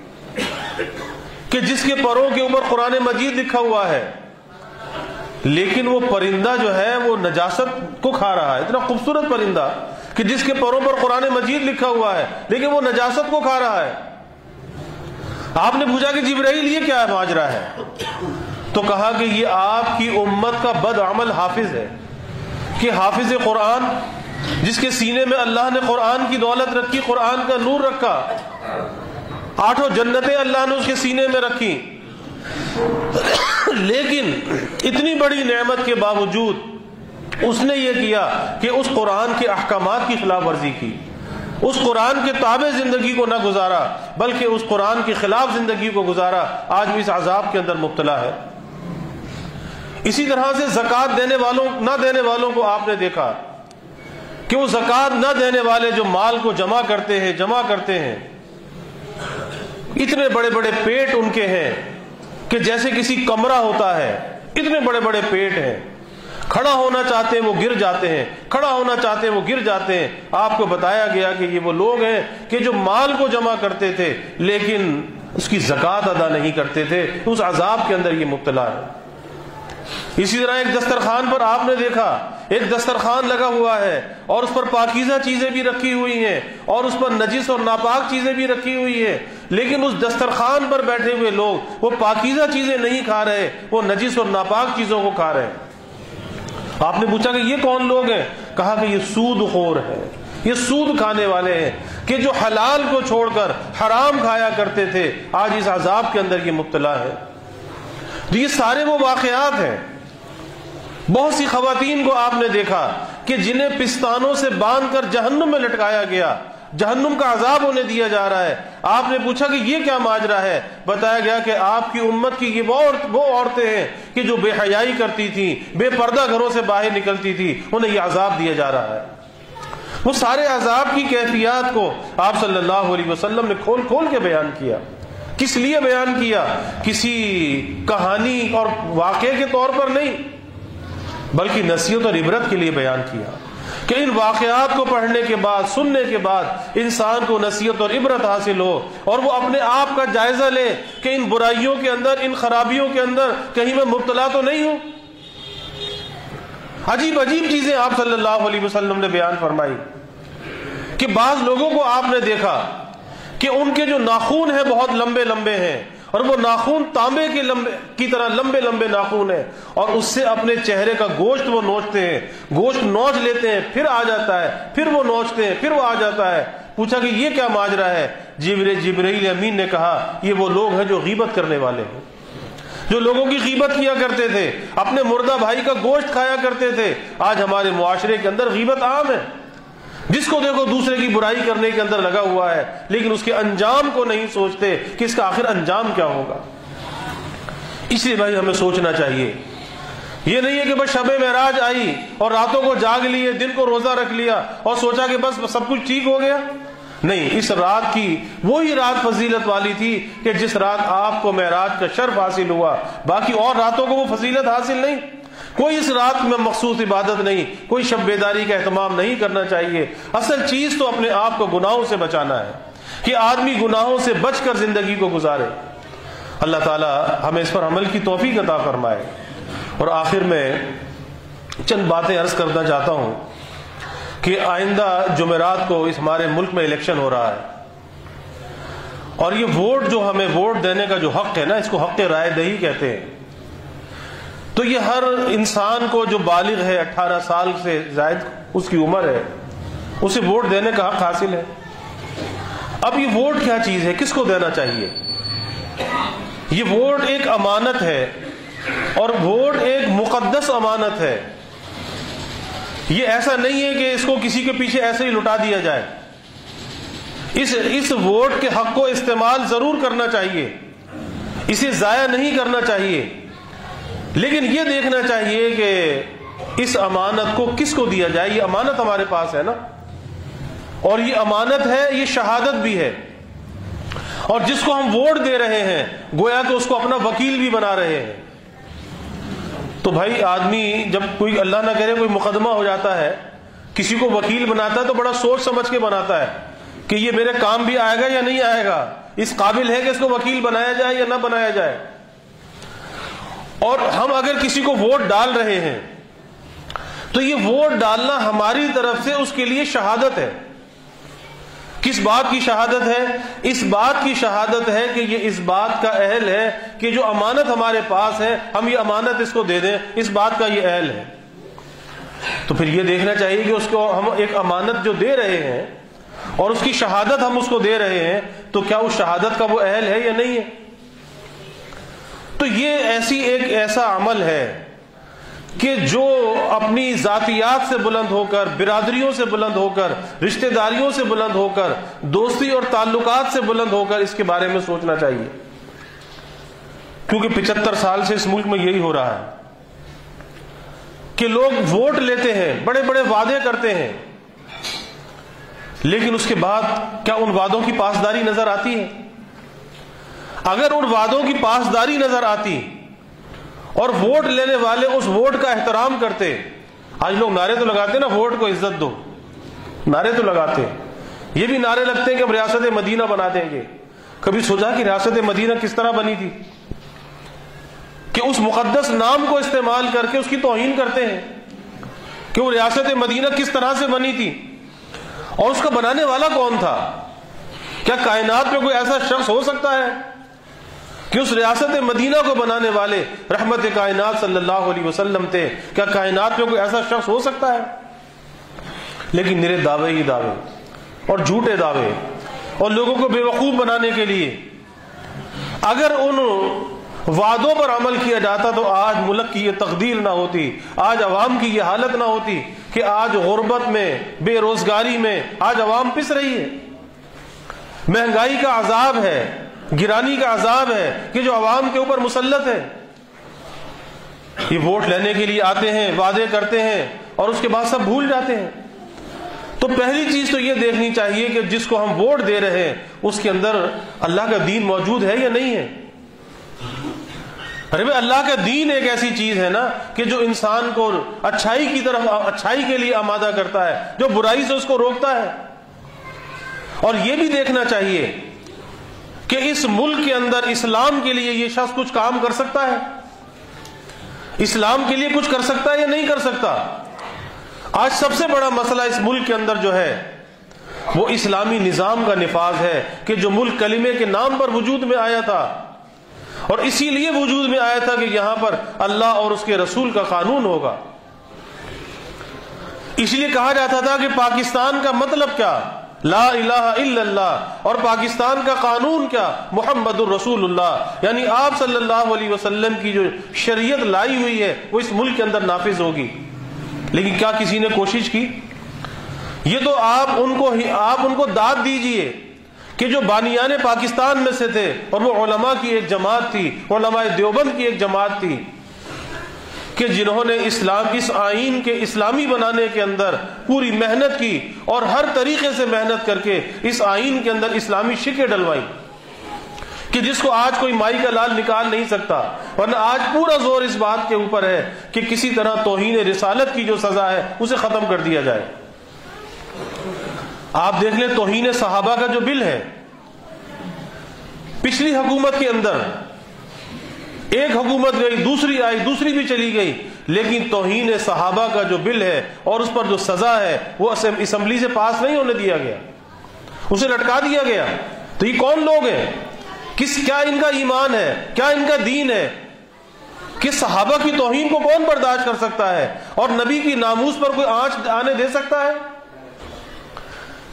کہ جس کے پروں کے اوپر قرآن مجید لکھا ہوا ہے, لیکن وہ پرندہ جو ہے وہ نجاست کو کھا رہا ہے. اتنا خوبصورت پرندہ کہ جس کے پروں پر قرآن مجید لکھا ہوا ہے, لیکن وہ نجاست کو کھا رہا ہے. آپ نے پوچھا کہ جبرائیل یہ کیا ماجرا ہے؟ تو کہا کہ یہ آپ کی امت کا بد عمل حافظ ہے, کہ حافظ قرآن جس کے سینے میں اللہ نے قرآن کی دولت رکھی, قرآن کا نور رکھا, آٹھوں جنتیں اللہ نے اس کے سینے میں رکھی, لیکن اتنی بڑی نعمت کے باوجود اس نے یہ کیا کہ اس قرآن کے احکامات کی خلاف ورزی کی, اس قرآن کے تابع زندگی کو نہ گزارا بلکہ اس قرآن کے خلاف زندگی کو گزارا. آج بھی اس عذاب کے اندر مبتلا ہے. اسی طرح سے زکوٰۃ دینے والوں نہ دینے والوں کو آپ نے دیکھا کہ وہ زکوٰۃ نہ دینے والے جو مال کو جمع کرتے ہیں جمع کرتے ہیں اتنے بڑے بڑے پیٹ ان کے ہیں کہ جیسے کسی کمرہ ہوتا ہے, اتنے بڑے بڑے پیٹ ہیں, کھڑا ہونا چاہتے ہیں وہ گر جاتے ہیں, کھڑا ہونا چاہتے ہیں وہ گر جاتے ہیں. آپ کو بتایا گیا کہ یہ وہ لوگ ہیں کہ جو مال کو جمع کرتے تھے لیکن اس کی زکوٰۃ ادا نہیں کرتے تھے. اس عذاب کے اندر یہ مبتلا ہے. اسی طرح ایک دسترخوان پر آپ نے دیکھا, ایک دسترخوان لگا ہوا ہے اور اس پر پاکیزہ چیزیں بھی رکھی ہوئی ہیں اور اس پر نجس اور ناپاک چیزیں بھی رکھی ہوئی ہیں, لیکن اس دسترخوان پر بیٹھے ہوئے لوگ وہ پاکیزہ چیزیں نہیں کھا رہے, وہ نجس اور ناپاک چیزوں کو کھا رہے ہیں. آپ نے پوچھا کہ یہ کون لوگ ہیں؟ کہا کہ یہ سود خور ہے, یہ سود کھانے والے ہیں کہ جو حلال کو چھوڑ کر حرام کھایا کرتے تھے, آج اس عذاب کے اندر یہ مبتلا ہے. یہ سارے وہ واقعات ہیں. بہت سی خواتین کو آپ نے دیکھا کہ جنہیں پستانوں سے باندھ کر جہنم میں لٹکایا گیا, جہنم کا عذاب انہیں دیا جا رہا ہے. آپ نے پوچھا کہ یہ کیا ماجرا ہے؟ بتایا گیا کہ آپ کی امت کی یہ وہ وہ عورتیں ہیں کہ جو بے حیائی کرتی تھیں, بے پردہ گھروں سے باہر نکلتی تھی, انہیں یہ عذاب دیا جا رہا ہے. وہ سارے عذاب کی کیفیات کو آپ صلی اللہ علیہ وسلم نے کھول کھول کے بیان کیا. کس لیے بیان کیا؟ کسی کہانی اور واقعے کے طور پر نہیں, بلکہ نصیحت اور عبرت کے لیے بیان کیا کہ ان واقعات کو پڑھنے کے بعد, سننے کے بعد انسان کو نصیحت اور عبرت حاصل ہو اور وہ اپنے آپ کا جائزہ لے کہ ان برائیوں کے اندر, ان خرابیوں کے اندر کہیں میں مبتلا تو نہیں ہوں. عجیب عجیب چیزیں آپ صلی اللہ علیہ وسلم نے بیان فرمائی کہ بعض لوگوں کو آپ نے دیکھا کہ ان کے جو ناخون ہیں بہت لمبے لمبے ہیں اور وہ ناخون تانبے کے لمبے کی طرح لمبے لمبے ناخون ہیں, اور اس سے اپنے چہرے کا گوشت وہ نوچتے ہیں, گوشت نوچ لیتے ہیں, پھر آ جاتا ہے, پھر وہ نوچتے ہیں, پھر وہ آ جاتا ہے. پوچھا کہ یہ کیا ماجرا ہے؟ جبرائیل امین نے کہا یہ وہ لوگ ہیں جو غیبت کرنے والے ہیں, جو لوگوں کی غیبت کیا کرتے تھے, اپنے مردہ بھائی کا گوشت کھایا کرتے تھے. آج ہمارے معاشرے کے اندر غیبت عام ہے, جس کو دیکھو دوسرے کی برائی کرنے کے اندر لگا ہوا ہے, لیکن اس کے انجام کو نہیں سوچتے کہ اس کا آخر انجام کیا ہوگا. اس لیے بھائی ہمیں سوچنا چاہیے. یہ نہیں ہے کہ بس شب معراج آئی اور راتوں کو جاگ لیے, دن کو روزہ رکھ لیا اور سوچا کہ بس سب کچھ ٹھیک ہو گیا. نہیں, اس رات کی وہی رات فضیلت والی تھی کہ جس رات آپ کو معراج کا شرف حاصل ہوا, باقی اور راتوں کو وہ فضیلت حاصل نہیں. کوئی اس رات میں مخصوص عبادت نہیں, کوئی شب بیداری کا اہتمام نہیں کرنا چاہیے. اصل چیز تو اپنے آپ کو گناہوں سے بچانا ہے کہ آدمی گناہوں سے بچ کر زندگی کو گزارے. اللہ تعالی ہمیں اس پر عمل کی توفیق عطا فرمائے. اور آخر میں چند باتیں عرض کرنا چاہتا ہوں کہ آئندہ جمعرات کو اس ہمارے ملک میں الیکشن ہو رہا ہے, اور یہ ووٹ جو ہمیں ووٹ دینے کا جو حق ہے نا, اس کو حق رائے دہی کہتے ہیں. تو یہ ہر انسان کو جو بالغ ہے, اٹھارہ سال سے زائد اس کی عمر ہے, اسے ووٹ دینے کا حق حاصل ہے۔ اب یہ ووٹ کیا چیز ہے، کس کو دینا چاہیے؟ یہ ووٹ ایک امانت ہے، اور ووٹ ایک مقدس امانت ہے۔ یہ ایسا نہیں ہے کہ اس کو کسی کے پیچھے ایسے ہی لٹا دیا جائے۔ اس اس ووٹ کے حق کو استعمال ضرور کرنا چاہیے، اسے ضائع نہیں کرنا چاہیے، لیکن یہ دیکھنا چاہیے کہ اس امانت کو کس کو دیا جائے۔ یہ امانت ہمارے پاس ہے نا، اور یہ امانت ہے، یہ شہادت بھی ہے، اور جس کو ہم ووٹ دے رہے ہیں گویا کہ اس کو اپنا وکیل بھی بنا رہے ہیں۔ تو بھائی آدمی جب کوئی اللہ نہ کرے کوئی مقدمہ ہو جاتا ہے، کسی کو وکیل بناتا ہے تو بڑا سوچ سمجھ کے بناتا ہے کہ یہ میرے کام بھی آئے گا یا نہیں آئے گا، اس قابل ہے کہ اس کو وکیل بنایا جائے یا نہ بنایا جائے۔ اور ہم اگر کسی کو ووٹ ڈال رہے ہیں تو یہ ووٹ ڈالنا ہماری طرف سے اس کے لیے شہادت ہے۔ کس بات کی شہادت ہے؟ اس بات کی شہادت ہے کہ یہ اس بات کا اہل ہے کہ جو امانت ہمارے پاس ہے ہم یہ امانت اس کو دے دیں، اس بات کا یہ اہل ہے۔ تو پھر یہ دیکھنا چاہیے کہ اس کو ہم ایک امانت جو دے رہے ہیں اور اس کی شہادت ہم اس کو دے رہے ہیں تو کیا اس شہادت کا وہ اہل ہے یا نہیں ہے۔ تو یہ ایسی ایک ایسا عمل ہے کہ جو اپنی ذاتیات سے بلند ہو کر، برادریوں سے بلند ہو کر، رشتہ داریوں سے بلند ہو کر، دوستی اور تعلقات سے بلند ہو کر اس کے بارے میں سوچنا چاہیے، کیونکہ پچہتر سال سے اس ملک میں یہی ہو رہا ہے کہ لوگ ووٹ لیتے ہیں، بڑے بڑے وعدے کرتے ہیں، لیکن اس کے بعد کیا ان وعدوں کی پاسداری نظر آتی ہے؟ اگر ان وعدوں کی پاسداری نظر آتی اور ووٹ لینے والے اس ووٹ کا احترام کرتے، آج لوگ نعرے تو لگاتے ہیں نا، ووٹ کو عزت دو، نعرے تو لگاتے ہیں، یہ بھی نعرے لگتے ہیں کہ ہم ریاست مدینہ بنا دیں گے۔ کبھی سوچا کہ ریاست مدینہ کس طرح بنی تھی؟ کہ اس مقدس نام کو استعمال کر کے اس کی توہین کرتے ہیں کہ وہ ریاست مدینہ کس طرح سے بنی تھی اور اس کا بنانے والا کون تھا۔ کیا کائنات میں کوئی ایسا شخص ہو سکتا ہے کہ اس ریاست مدینہ کو بنانے والے رحمت کائنات صلی اللہ علیہ وسلم تھے؟ کیا کائنات میں کوئی ایسا شخص ہو سکتا ہے؟ لیکن میرے دعوے ہی دعوے اور جھوٹے دعوے اور لوگوں کو بے وقوف بنانے کے لیے اگر ان وعدوں پر عمل کیا جاتا تو آج ملک کی یہ تقدیر نہ ہوتی، آج عوام کی یہ حالت نہ ہوتی کہ آج غربت میں، بے روزگاری میں آج عوام پس رہی ہے، مہنگائی کا عذاب ہے، گرانی کا عذاب ہے کہ جو عوام کے اوپر مسلط ہے۔ یہ ووٹ لینے کے لیے آتے ہیں، وعدے کرتے ہیں اور اس کے بعد سب بھول جاتے ہیں۔ تو پہلی چیز تو یہ دیکھنی چاہیے کہ جس کو ہم ووٹ دے رہے ہیں اس کے اندر اللہ کا دین موجود ہے یا نہیں ہے۔ ارے بھائی اللہ کا دین ایک ایسی چیز ہے نا کہ جو انسان کو اچھائی کی طرف، اچھائی کے لیے آمادہ کرتا ہے، جو برائی سے اس کو روکتا ہے۔ اور یہ بھی دیکھنا چاہیے کہ اس ملک کے اندر اسلام کے لیے یہ شخص کچھ کام کر سکتا ہے، اسلام کے لیے کچھ کر سکتا ہے یا نہیں کر سکتا۔ آج سب سے بڑا مسئلہ اس ملک کے اندر جو ہے وہ اسلامی نظام کا نفاذ ہے کہ جو ملک کلمے کے نام پر وجود میں آیا تھا، اور اسی لیے وجود میں آیا تھا کہ یہاں پر اللہ اور اس کے رسول کا قانون ہوگا۔ اس لیے کہا جاتا تھا کہ پاکستان کا مطلب کیا؟ لا الہ الا اللہ، اور پاکستان کا قانون کیا؟ محمد الرسول اللہ، یعنی آپ صلی اللہ علیہ وسلم کی جو شریعت لائی ہوئی ہے وہ اس ملک کے اندر نافذ ہوگی۔ لیکن کیا کسی نے کوشش کی؟ یہ تو آپ ان کو آپ ان کو داد دیجئے کہ جو بانیان پاکستان میں سے تھے، اور وہ علماء کی ایک جماعت تھی، علماء دیوبند کی ایک جماعت تھی کہ جنہوں نے اسلام اس آئین کے اسلامی بنانے کے اندر پوری محنت کی اور ہر طریقے سے محنت کر کے اس آئین کے اندر اسلامی شکیں ڈلوائی کہ جس کو آج کوئی مائی کا لال نکال نہیں سکتا، ورنہ آج پورا زور اس بات کے اوپر ہے کہ کسی طرح توہین رسالت کی جو سزا ہے اسے ختم کر دیا جائے۔ آپ دیکھ لیں توہین صحابہ کا جو بل ہے، پچھلی حکومت کے اندر ایک حکومت گئی، دوسری آئی، دوسری بھی چلی گئی، لیکن توہین صحابہ کا جو بل ہے اور اس پر جو سزا ہے وہ اسمبلی سے پاس نہیں ہونے دیا گیا، اسے لٹکا دیا گیا۔ تو یہ کون لوگ ہیں؟ کس کیا ان کا ایمان ہے؟ کیا ان کا دین ہے کہ صحابہ کی توہین کو کون برداشت کر سکتا ہے اور نبی کی ناموس پر کوئی آنچ آنے دے سکتا ہے؟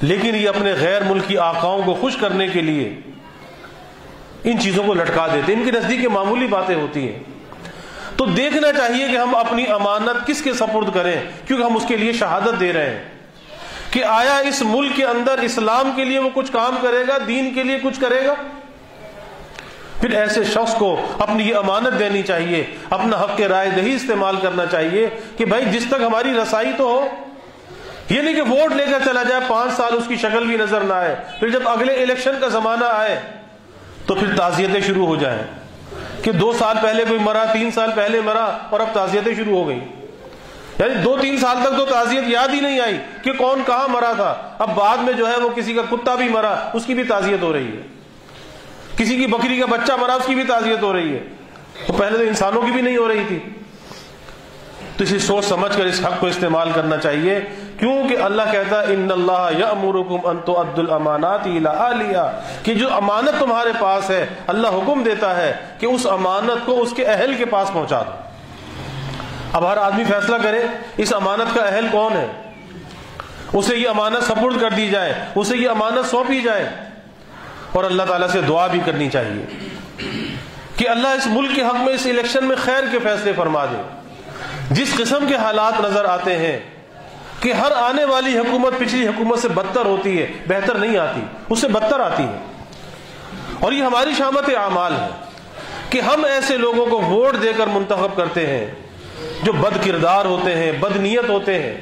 لیکن یہ اپنے غیر ملکی آقاؤں کو خوش کرنے کے لیے ان چیزوں کو لٹکا دیتے ہیں. ان کے نزدیک یہ معمولی باتیں ہوتی ہیں. تو دیکھنا چاہیے کہ ہم اپنی امانت کس کے سپرد کریں، کیونکہ ہم اس کے لیے شہادت دے رہے ہیں کہ آیا اس ملک کے اندر اسلام کے لیے وہ کچھ کام کرے گا، دین کے لیے کچھ کرے گا. پھر ایسے شخص کو اپنی یہ امانت دینی چاہیے، اپنا حق رائے دہی استعمال کرنا چاہیے کہ بھائی جس تک ہماری رسائی تو ہو. یہ نہیں کہ ووٹ لے کر چلا جائے، پانچ سال اس کی شکل بھی نظر نہ آئے، پھر جب اگلے الیکشن کا زمانہ آئے تو پھر تعزیتیں شروع ہو جائیں کہ دو سال پہلے کوئی مرا، تین سال پہلے مرا اور اب تعزیتیں شروع ہو گئی. یعنی دو تین سال تک تو تعزیت یاد ہی نہیں آئی کہ کون کہاں مرا تھا، اب بعد میں جو ہے وہ کسی کا کتا بھی مرا اس کی بھی تعزیت ہو رہی ہے، کسی کی بکری کا بچہ مرا اس کی بھی تعزیت ہو رہی ہے. تو پہلے تو انسانوں کی بھی نہیں ہو رہی تھی. تو اسی سوچ سمجھ کر اس حق کو استعمال کرنا چاہیے، کیونکہ اللہ کہتا ہے ان اللہ یأمرکم ان تؤدوا الامانات الی اہلھا، کہ جو امانت تمہارے پاس ہے اللہ حکم دیتا ہے کہ اس امانت کو اس کے اہل کے پاس پہنچا دو. اب ہر آدمی فیصلہ کرے اس امانت کا اہل کون ہے، اسے یہ امانت سپرد کر دی جائے، اسے یہ امانت سونپی جائے. اور اللہ تعالیٰ سے دعا بھی کرنی چاہیے کہ اللہ اس ملک کے حق میں اس الیکشن میں خیر کے فیصلے فرما دے. جس قسم کے حالات نظر آتے ہیں کہ ہر آنے والی حکومت پچھلی حکومت سے بدتر ہوتی ہے، بہتر نہیں آتی، اس سے بدتر آتی ہے. اور یہ ہماری شامت اعمال ہے کہ ہم ایسے لوگوں کو ووٹ دے کر منتخب کرتے ہیں جو بد کردار ہوتے ہیں، بد نیت ہوتے ہیں،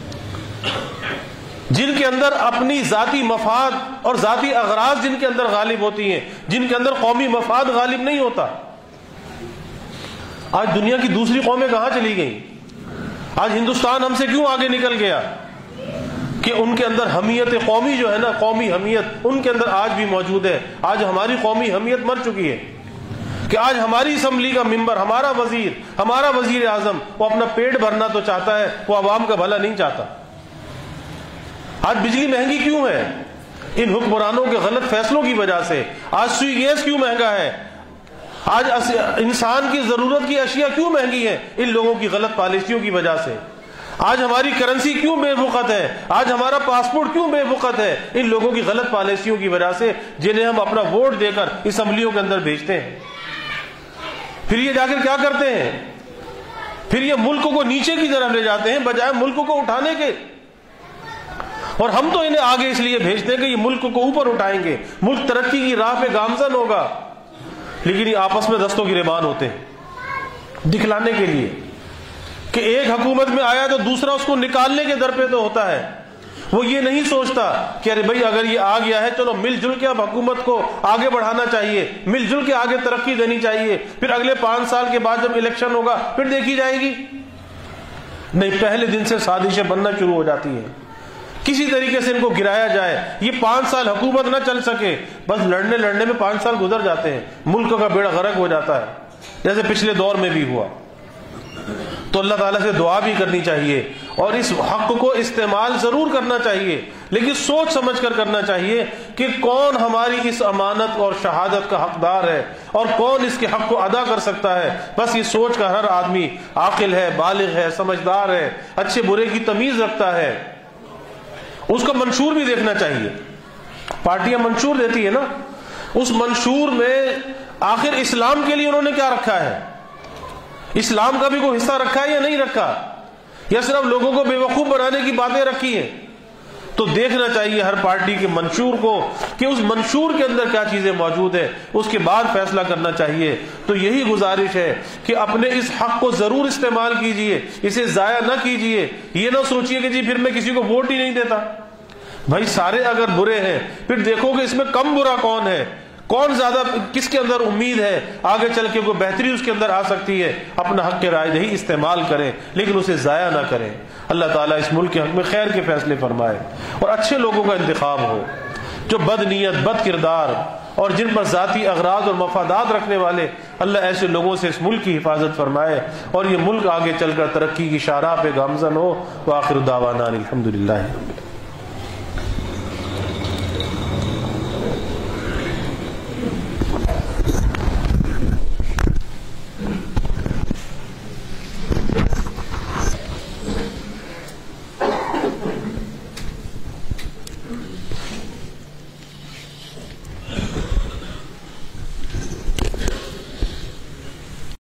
جن کے اندر اپنی ذاتی مفاد اور ذاتی اغراض جن کے اندر غالب ہوتی ہیں، جن کے اندر قومی مفاد غالب نہیں ہوتا. آج دنیا کی دوسری قومیں کہاں چلی گئیں؟ آج ہندوستان ہم سے کیوں آگے نکل گیا؟ کہ ان کے اندر حمیت قومی جو ہے نا، قومی حمیت ان کے اندر آج بھی موجود ہے. آج ہماری قومی حمیت مر چکی ہے کہ آج ہماری اسمبلی کا ممبر، ہمارا وزیر، ہمارا وزیر اعظم وہ اپنا پیٹ بھرنا تو چاہتا ہے، وہ عوام کا بھلا نہیں چاہتا. آج بجلی مہنگی کیوں ہے؟ ان حکمرانوں کے غلط فیصلوں کی وجہ سے. آج سوئی گیس کیوں مہنگا ہے؟ آج انسان کی ضرورت کی اشیاء کیوں مہنگی ہیں؟ ان لوگوں کی غلط پالیسیوں کی وجہ سے. آج ہماری کرنسی کیوں بے وقت ہے؟ آج ہمارا پاسپورٹ کیوں بے وقت ہے؟ ان لوگوں کی غلط پالیسیوں کی وجہ سے، جنہیں ہم اپنا ووٹ دے کر اسمبلیوں کے اندر بھیجتے ہیں. پھر یہ جا کر کیا کرتے ہیں؟ پھر یہ ملک کو نیچے کی طرف لے جاتے ہیں بجائے ملک کو اٹھانے کے. اور ہم تو انہیں آگے اس لیے بھیجتے ہیں کہ یہ ملک کو اوپر اٹھائیں گے، ملک ترقی کی راہ پہ گامزن ہوگا. لیکن یہ آپس میں دست و گریبان ہوتے ہیں دکھلانے کے لیے کہ ایک حکومت میں آیا تو دوسرا اس کو نکالنے کے در پہ تو ہوتا ہے. وہ یہ نہیں سوچتا کہ ارے بھائی اگر یہ آ گیا ہے چلو مل جل کے اب حکومت کو آگے بڑھانا چاہیے، مل جل کے آگے ترقی دینی چاہیے، پھر اگلے پانچ سال کے بعد جب الیکشن ہوگا پھر دیکھی جائے گی. نہیں، پہلے دن سے سازشیں بننا شروع ہو جاتی ہیں، کسی طریقے سے ان کو گرایا جائے، یہ پانچ سال حکومت نہ چل سکے. بس لڑنے لڑنے میں پانچ سال گزر جاتے ہیں، ملک کا بیڑا غرق ہو جاتا ہے، جیسے پچھلے دور میں بھی ہوا. تو اللہ تعالیٰ سے دعا بھی کرنی چاہیے اور اس حق کو استعمال ضرور کرنا چاہیے، لیکن سوچ سمجھ کر کرنا چاہیے کہ کون ہماری اس امانت اور شہادت کا حقدار ہے اور کون اس کے حق کو ادا کر سکتا ہے. بس یہ سوچ کر ہر آدمی عاقل ہے، بالغ ہے، سمجھدار ہے، اچھے برے کی تمیز رکھتا ہے، اس کا منشور بھی دیکھنا چاہیے. پارٹیاں منشور دیتی ہے نا، اس منشور میں آخر اسلام کے لیے انہوں نے کیا رکھا ہے؟ اسلام کا بھی کوئی حصہ رکھا ہے یا نہیں رکھا؟ یا صرف لوگوں کو بے وقوف بنانے کی باتیں رکھی ہیں؟ تو دیکھنا چاہیے ہر پارٹی کے منشور کو کہ اس منشور کے اندر کیا چیزیں موجود ہیں، اس کے بعد فیصلہ کرنا چاہیے. تو یہی گزارش ہے کہ اپنے اس حق کو ضرور استعمال کیجئے، اسے ضائع نہ کیجئے. یہ نہ سوچئے کہ جی پھر میں کسی کو ووٹ ہی نہیں دیتا. بھائی سارے اگر برے ہیں پھر دیکھو کہ اس میں کم برا کون ہے، کون زیادہ، کس کے اندر امید ہے آگے چل کے کوئی بہتری اس کے اندر آ سکتی ہے. اپنا حق رائے دہی استعمال کریں لیکن اسے ضائع نہ کریں. اللہ تعالیٰ اس ملک کے حق میں خیر کے فیصلے فرمائے اور اچھے لوگوں کا انتخاب ہو. جو بد نیت، بد کردار اور جن پر ذاتی اغراض اور مفادات رکھنے والے، اللہ ایسے لوگوں سے اس ملک کی حفاظت فرمائے اور یہ ملک آگے چل کر ترقی کی شاہراہ پہ گامزن ہو. وآخر دعوانا الحمدللہ.